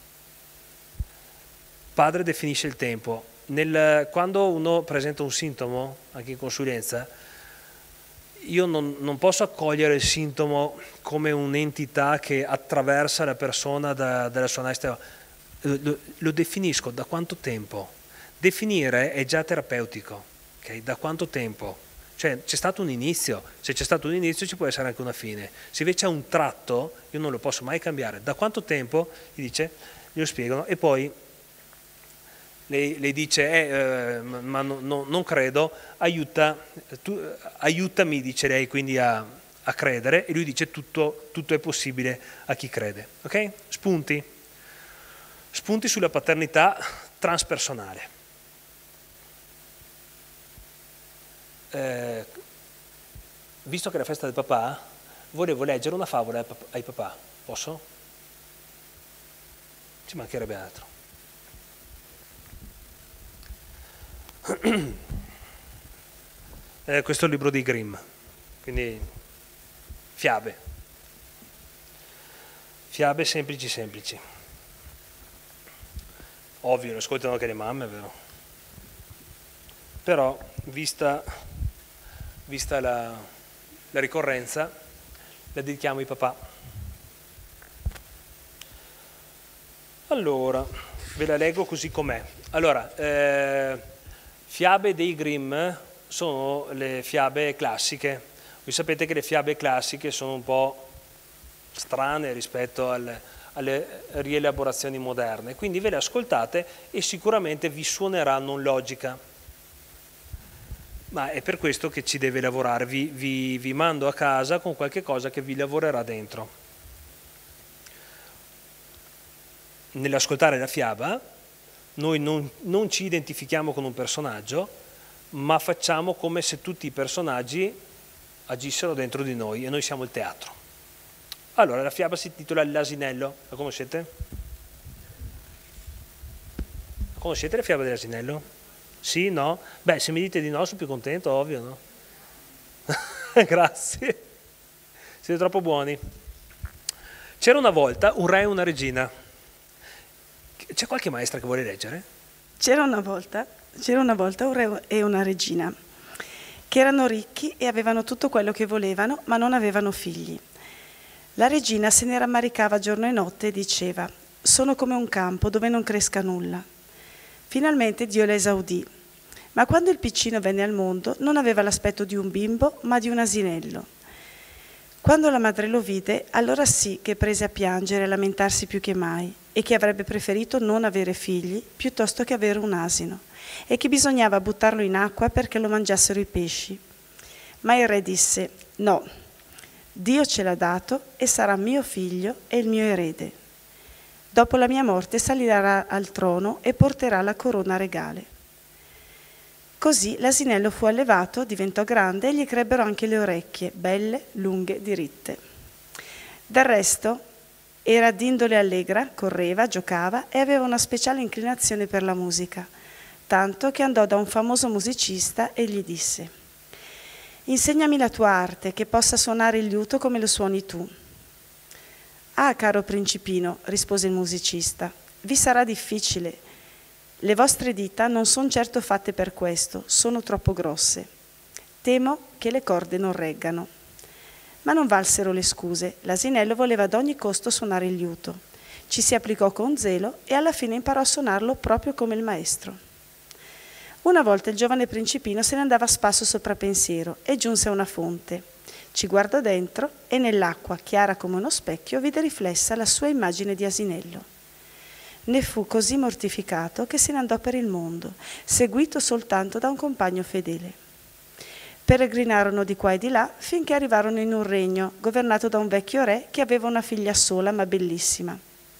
Padre definisce il tempo. Quando uno presenta un sintomo, anche in consulenza, io non posso accogliere il sintomo come un'entità che attraversa la persona dalla sua nascita. Lo definisco da quanto tempo. Definire è già terapeutico, okay? Da quanto tempo? Cioè c'è stato un inizio, se c'è stato un inizio ci può essere anche una fine. Se invece ha un tratto, io non lo posso mai cambiare. Da quanto tempo? Gli dice, glielo spiegano, e poi lei dice, ma non credo, aiutami, dice lei, quindi a credere, e lui dice tutto è possibile a chi crede. Ok? Spunti sulla paternità transpersonale. Visto che è la festa del papà, volevo leggere una favola ai papà. Posso? Ci mancherebbe altro. Questo è il libro di Grimm, quindi fiabe semplici. Ovvio, lo ascoltano anche le mamme, vero? Però, vista la ricorrenza, la dedichiamo ai papà. Allora, ve la leggo così com'è. Allora, fiabe dei Grimm sono le fiabe classiche. Voi sapete che le fiabe classiche sono un po' strane rispetto alle rielaborazioni moderne, quindi ve le ascoltate e sicuramente vi suonerà non logica, ma è per questo che ci deve lavorare, vi mando a casa con qualche cosa che vi lavorerà dentro. Nell'ascoltare la fiaba noi non ci identifichiamo con un personaggio, ma facciamo come se tutti i personaggi agissero dentro di noi e noi siamo il teatro. Allora, la fiaba si intitola L'asinello. La conoscete? La conoscete la fiaba dell'asinello? Sì, no? Beh, se mi dite di no sono più contento, ovvio, no? Grazie. Siete troppo buoni. C'era una volta un re e una regina. C'è qualche maestra che vuole leggere? C'era una volta un re e una regina che erano ricchi e avevano tutto quello che volevano, ma non avevano figli. La regina se ne rammaricava giorno e notte e diceva: sono come un campo dove non cresca nulla. Finalmente Dio la esaudì, ma quando il piccino venne al mondo non aveva l'aspetto di un bimbo, ma di un asinello. Quando la madre lo vide, allora sì che prese a piangere e a lamentarsi più che mai, e che avrebbe preferito non avere figli piuttosto che avere un asino, e che bisognava buttarlo in acqua perché lo mangiassero i pesci. Ma il re disse: no, Dio ce l'ha dato e sarà mio figlio e il mio erede. Dopo la mia morte salirà al trono e porterà la corona regale. Così l'asinello fu allevato, diventò grande e gli crebbero anche le orecchie, belle, lunghe, diritte. Del resto era d'indole allegra, correva, giocava e aveva una speciale inclinazione per la musica. tanto che andò da un famoso musicista e gli disse: «Insegnami la tua arte, che possa suonare il liuto come lo suoni tu». «Ah, caro principino», rispose il musicista, «vi sarà difficile. Le vostre dita non sono certo fatte per questo, sono troppo grosse. Temo che le corde non reggano». Ma non valsero le scuse, l'asinello voleva ad ogni costo suonare il liuto. Ci si applicò con zelo e alla fine imparò a suonarlo proprio come il maestro. Una volta il giovane principino se ne andava a spasso sopra pensiero e giunse a una fonte. Ci guardò dentro e nell'acqua, chiara come uno specchio, vide riflessa la sua immagine di asinello. Ne fu così mortificato che se ne andò per il mondo, seguito soltanto da un compagno fedele. Peregrinarono di qua e di là finché arrivarono in un regno governato da un vecchio re che aveva una figlia sola ma bellissima.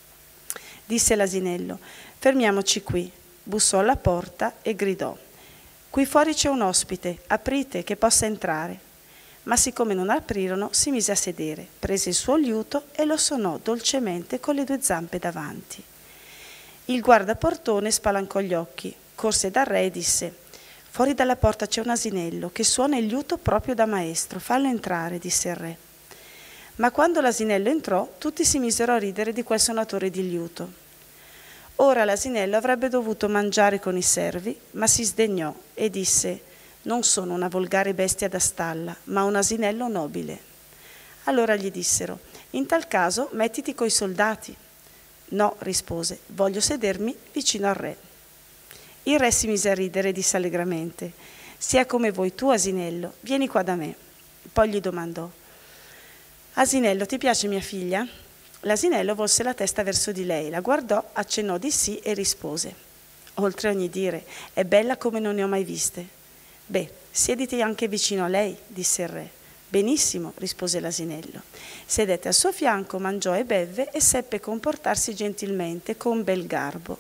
Disse l'asinello: «Fermiamoci qui». Bussò alla porta e gridò: «Qui fuori c'è un ospite, aprite che possa entrare». Ma siccome non aprirono, si mise a sedere, prese il suo liuto e lo suonò dolcemente con le 2 zampe davanti. Il guardaportone spalancò gli occhi, corse dal re e disse: «Fuori dalla porta c'è un asinello che suona il liuto proprio da maestro, fallo entrare», disse il re. Ma quando l'asinello entrò, tutti si misero a ridere di quel suonatore di liuto. Ora l'asinello avrebbe dovuto mangiare con i servi, ma si sdegnò e disse: «Non sono una volgare bestia da stalla, ma un asinello nobile». Allora gli dissero: «In tal caso mettiti coi soldati». «No», rispose, «voglio sedermi vicino al re». Il re si mise a ridere e disse allegramente: «Sia come vuoi tu, asinello, vieni qua da me». Poi gli domandò: «Asinello, ti piace mia figlia?» L'asinello volse la testa verso di lei, la guardò, accennò di sì e rispose: «Oltre ogni dire, è bella come non ne ho mai viste». «Beh, siediti anche vicino a lei», disse il re. «Benissimo», rispose l'asinello. Sedette al suo fianco, mangiò e bevve e seppe comportarsi gentilmente, con bel garbo.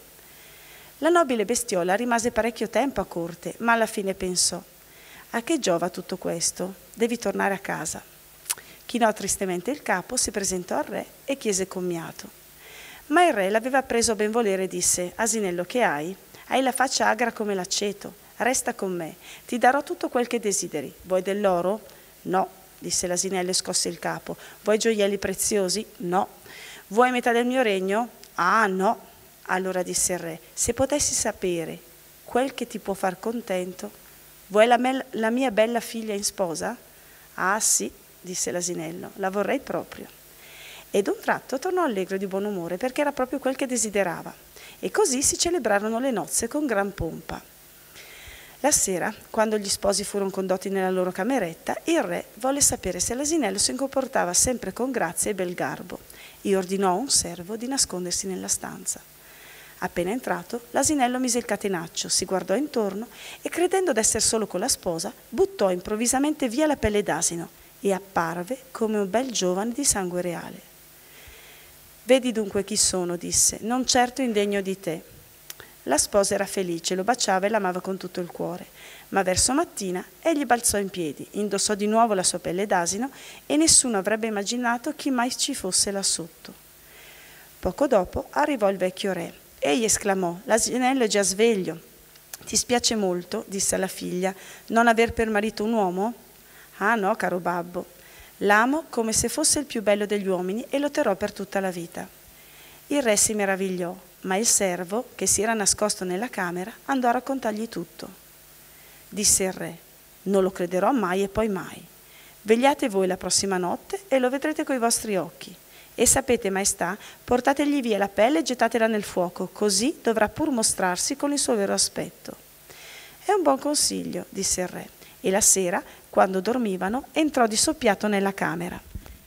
La nobile bestiola rimase parecchio tempo a corte, ma alla fine pensò: «A che giova tutto questo? Devi tornare a casa». Chinò tristemente il capo, si presentò al re e chiese commiato. Ma il re l'aveva preso a benvolere e disse: «Asinello, che hai? Hai la faccia agra come l'aceto. Resta con me, ti darò tutto quel che desideri. Vuoi dell'oro?» «No», disse l'asinello e scosse il capo. «Vuoi gioielli preziosi?» «No». «Vuoi metà del mio regno?» «Ah, no». Allora disse il re: «Se potessi sapere quel che ti può far contento, vuoi la mia bella figlia in sposa?» «Ah, sì», disse l'asinello, «la vorrei proprio». E d'un tratto tornò allegro e di buon umore perché era proprio quel che desiderava. E così si celebrarono le nozze con gran pompa. La sera, quando gli sposi furono condotti nella loro cameretta, il re volle sapere se l'asinello si comportava sempre con grazia e bel garbo e ordinò a un servo di nascondersi nella stanza. Appena entrato, l'asinello mise il catenaccio, si guardò intorno e, credendo d'essere solo con la sposa, buttò improvvisamente via la pelle d'asino e apparve come un bel giovane di sangue reale. «Vedi dunque chi sono», disse, «non certo indegno di te». La sposa era felice, lo baciava e l'amava con tutto il cuore, ma verso mattina egli balzò in piedi, indossò di nuovo la sua pelle d'asino e nessuno avrebbe immaginato chi mai ci fosse là sotto. Poco dopo arrivò il vecchio re. Egli esclamò: «L'asinello è già sveglio». «Ti spiace molto», disse alla figlia, «non aver per marito un uomo?» «Ah no, caro babbo, l'amo come se fosse il più bello degli uomini e lo terrò per tutta la vita». Il re si meravigliò, ma il servo, che si era nascosto nella camera, andò a raccontargli tutto. Disse il re: «Non lo crederò mai e poi mai. Vegliate voi la prossima notte e lo vedrete coi vostri occhi. E sapete, maestà, portategli via la pelle e gettatela nel fuoco, così dovrà pur mostrarsi con il suo vero aspetto». «È un buon consiglio», disse il re, e la sera, quando dormivano, entrò di soppiatto nella camera.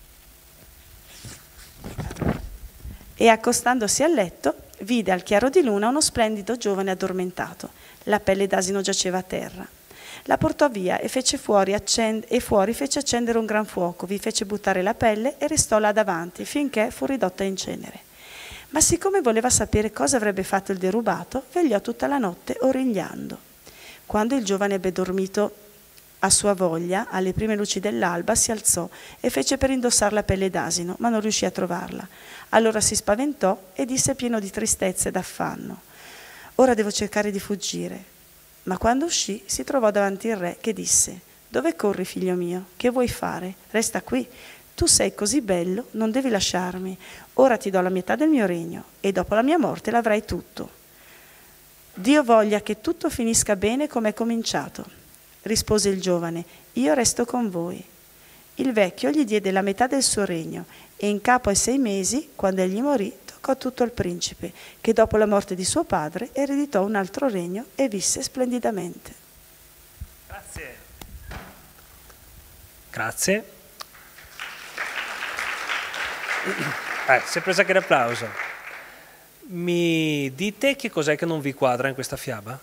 E accostandosi al letto, vide al chiaro di luna uno splendido giovane addormentato. La pelle d'asino giaceva a terra. La portò via e fuori fece accendere un gran fuoco, vi fece buttare la pelle e restò là davanti finché fu ridotta in cenere. Ma siccome voleva sapere cosa avrebbe fatto il derubato, vegliò tutta la notte origliando. Quando il giovane ebbe dormito a sua voglia, alle prime luci dell'alba si alzò e fece per indossare la pelle d'asino, ma non riuscì a trovarla. Allora si spaventò e disse pieno di tristezza ed affanno: «Ora devo cercare di fuggire. Ma quando uscì si trovò davanti il re, che disse: «Dove corri, figlio mio? Che vuoi fare? Resta qui. Tu sei così bello, non devi lasciarmi. Ora ti do la metà del mio regno e dopo la mia morte l'avrai tutto». «Dio voglia che tutto finisca bene come è cominciato», rispose il giovane, «io resto con voi». Il vecchio gli diede la metà del suo regno e in capo ai 6 mesi, quando egli morì, toccò tutto al principe, che dopo la morte di suo padre ereditò un altro regno e visse splendidamente. Grazie. Grazie. Si è presa anche l'applauso. Mi dite che cos'è che non vi quadra in questa fiaba?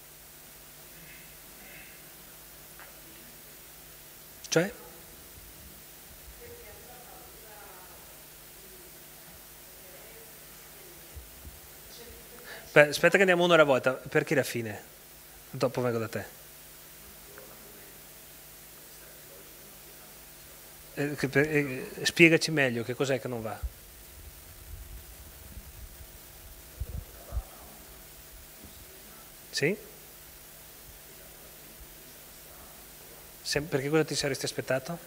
Cioè? Beh, aspetta che andiamo uno alla volta, perché la fine? Dopo vengo da te. Spiegaci meglio che cos'è che non va. Sì? Perché cosa ti saresti aspettato?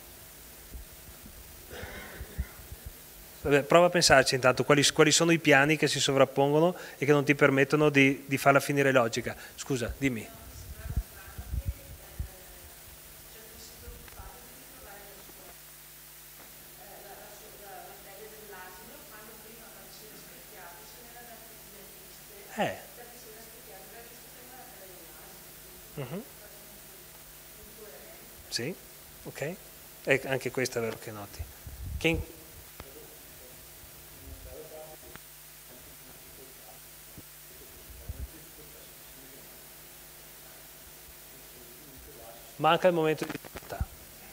Vabbè, prova a pensarci intanto quali sono i piani che si sovrappongono e che non ti permettono di farla finire logica. Scusa, dimmi. Sì, ok. E anche questo è vero che noti. Manca il momento di difficoltà.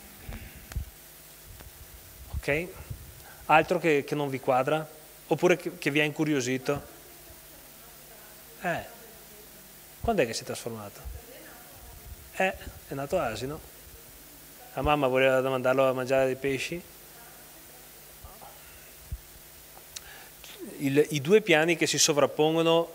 Ok? Altro che non vi quadra? Oppure che vi ha incuriosito? Quando è che si è trasformato? È nato asino. La mamma voleva mandarlo a mangiare dei pesci. I due piani che si sovrappongono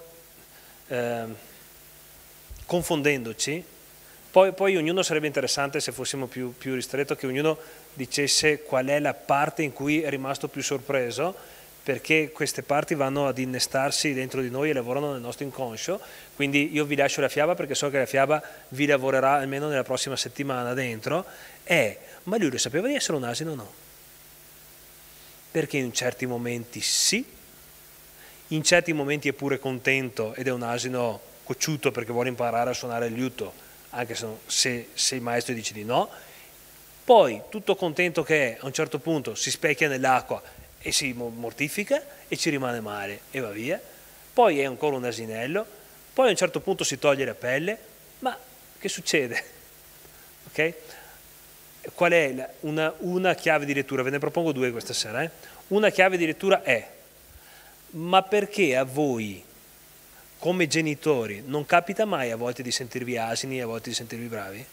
confondendoci. Poi ognuno sarebbe interessante, se fossimo più ristretto, che ognuno dicesse qual è la parte in cui è rimasto più sorpreso, perché queste parti vanno ad innestarsi dentro di noi e lavorano nel nostro inconscio. Quindi io vi lascio la fiaba perché so che la fiaba vi lavorerà almeno nella prossima settimana dentro. Ma lui lo sapeva di essere un asino o no? Perché in certi momenti sì, in certi momenti è pure contento ed è un asino cocciuto perché vuole imparare a suonare il liuto, anche se il maestro dice di no. Poi tutto contento che è, a un certo punto si specchia nell'acqua e si mortifica e ci rimane male e va via. Poi è ancora un asinello, poi a un certo punto si toglie la pelle, ma che succede? Ok? Qual è una chiave di lettura? Ve ne propongo due questa sera. Una chiave di lettura è: ma perché a voi come genitori non capita mai a volte di sentirvi asini e a volte di sentirvi bravi?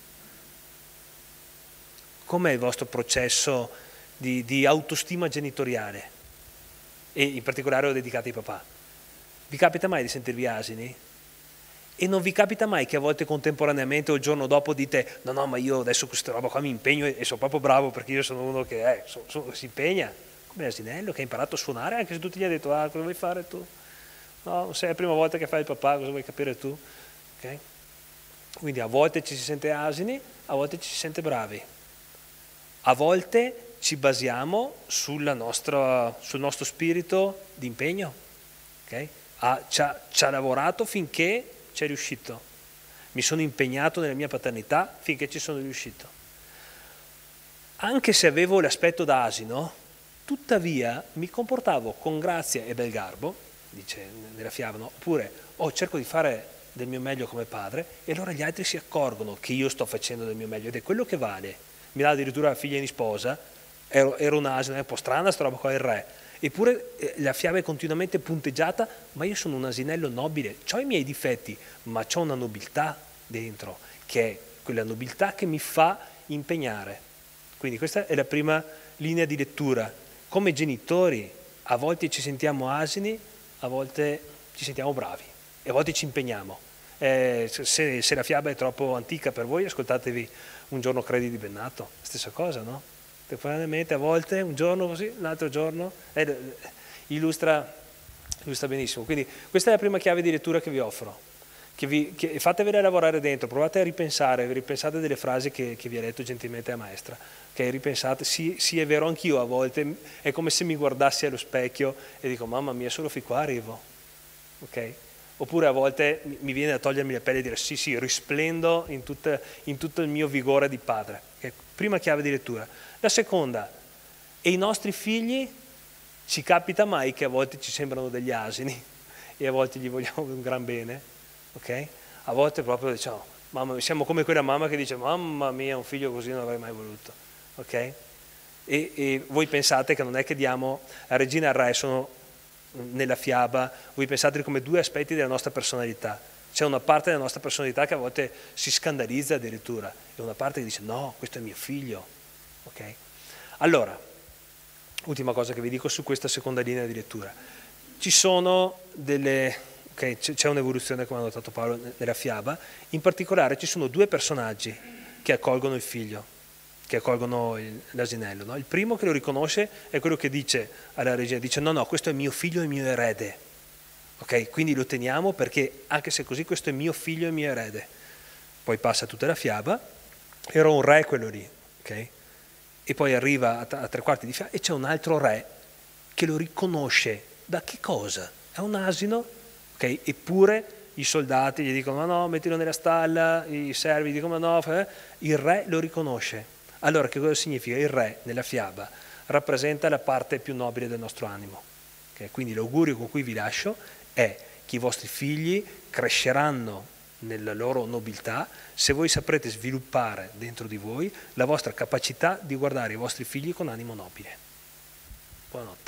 Com'è il vostro processo di autostima genitoriale? E in particolare lo dedicate ai papà. Vi capita mai di sentirvi asini? E non vi capita mai che a volte contemporaneamente o il giorno dopo dite: no, ma io adesso questa roba qua mi impegno e sono proprio bravo perché io sono uno che si impegna, come l'asinello che ha imparato a suonare anche se tutti gli ha detto: cosa vuoi fare tu? No, non sei la prima volta che fai il papà, cosa vuoi capire tu? Okay? Quindi a volte ci si sente asini, a volte ci si sente bravi. A volte ci basiamo sul nostro spirito di impegno. Okay? Ci ha lavorato finché ci è riuscito. Mi sono impegnato nella mia paternità finché ci sono riuscito. Anche se avevo l'aspetto da asino, tuttavia mi comportavo con grazia e bel garbo, dice nella fiaba, no? Oppure cerco di fare del mio meglio come padre e allora gli altri si accorgono che io sto facendo del mio meglio ed è quello che vale. Mi dà addirittura la figlia in sposa, ero un asino, è un po' strana sta roba qua, il re. Eppure la fiaba è continuamente punteggiata, ma io sono un asinello nobile, ho i miei difetti, ma ho una nobiltà dentro, che è quella nobiltà che mi fa impegnare. Quindi questa è la prima linea di lettura. Come genitori a volte ci sentiamo asini, a volte ci sentiamo bravi e a volte ci impegniamo. Se la fiaba è troppo antica per voi, ascoltatevi Un giorno credi di Bennato, stessa cosa, no? Temporaneamente, a volte un giorno così, un altro giorno, illustra benissimo. Quindi questa è la prima chiave di lettura che vi offro, fatevela lavorare dentro, provate a ripensate delle frasi che vi ha detto gentilmente la maestra, ripensate, sì è vero, anch'io a volte è come se mi guardassi allo specchio e dico mamma mia, solo fin qua arrivo, ok? Oppure a volte mi viene da togliermi la pelle e dire sì, risplendo in tutto il mio vigore di padre. Okay? Prima chiave di lettura. La seconda, e i nostri figli, ci capita mai che a volte ci sembrano degli asini e a volte gli vogliamo un gran bene? Okay? A volte proprio diciamo, siamo come quella mamma che dice mamma mia, un figlio così non avrei mai voluto. Okay? E voi pensate che non è che diamo a Regina e al Re sono nella fiaba, voi pensate come due aspetti della nostra personalità. C'è una parte della nostra personalità che a volte si scandalizza addirittura e una parte che dice no, questo è mio figlio. Okay? Allora, ultima cosa che vi dico su questa seconda linea di lettura. Ci sono c'è un'evoluzione, come ha notato Paolo, nella fiaba. In particolare ci sono due personaggi che accolgono il figlio, che accolgono l'asinello, no? Il primo che lo riconosce è quello che dice alla regina, dice no, questo è mio figlio e mio erede, ok? Quindi lo teniamo perché anche se così questo è mio figlio e mio erede. Poi passa tutta la fiaba, era un re quello lì, ok? E poi arriva a tre quarti di fiaba e c'è un altro re che lo riconosce. Da che cosa? È un asino, ok? Eppure i soldati gli dicono no, mettilo nella stalla, i servi dicono no, il re lo riconosce. Allora che cosa significa? Il re nella fiaba rappresenta la parte più nobile del nostro animo. Okay? Quindi l'augurio con cui vi lascio è che i vostri figli cresceranno nella loro nobiltà se voi saprete sviluppare dentro di voi la vostra capacità di guardare i vostri figli con animo nobile. Buonanotte.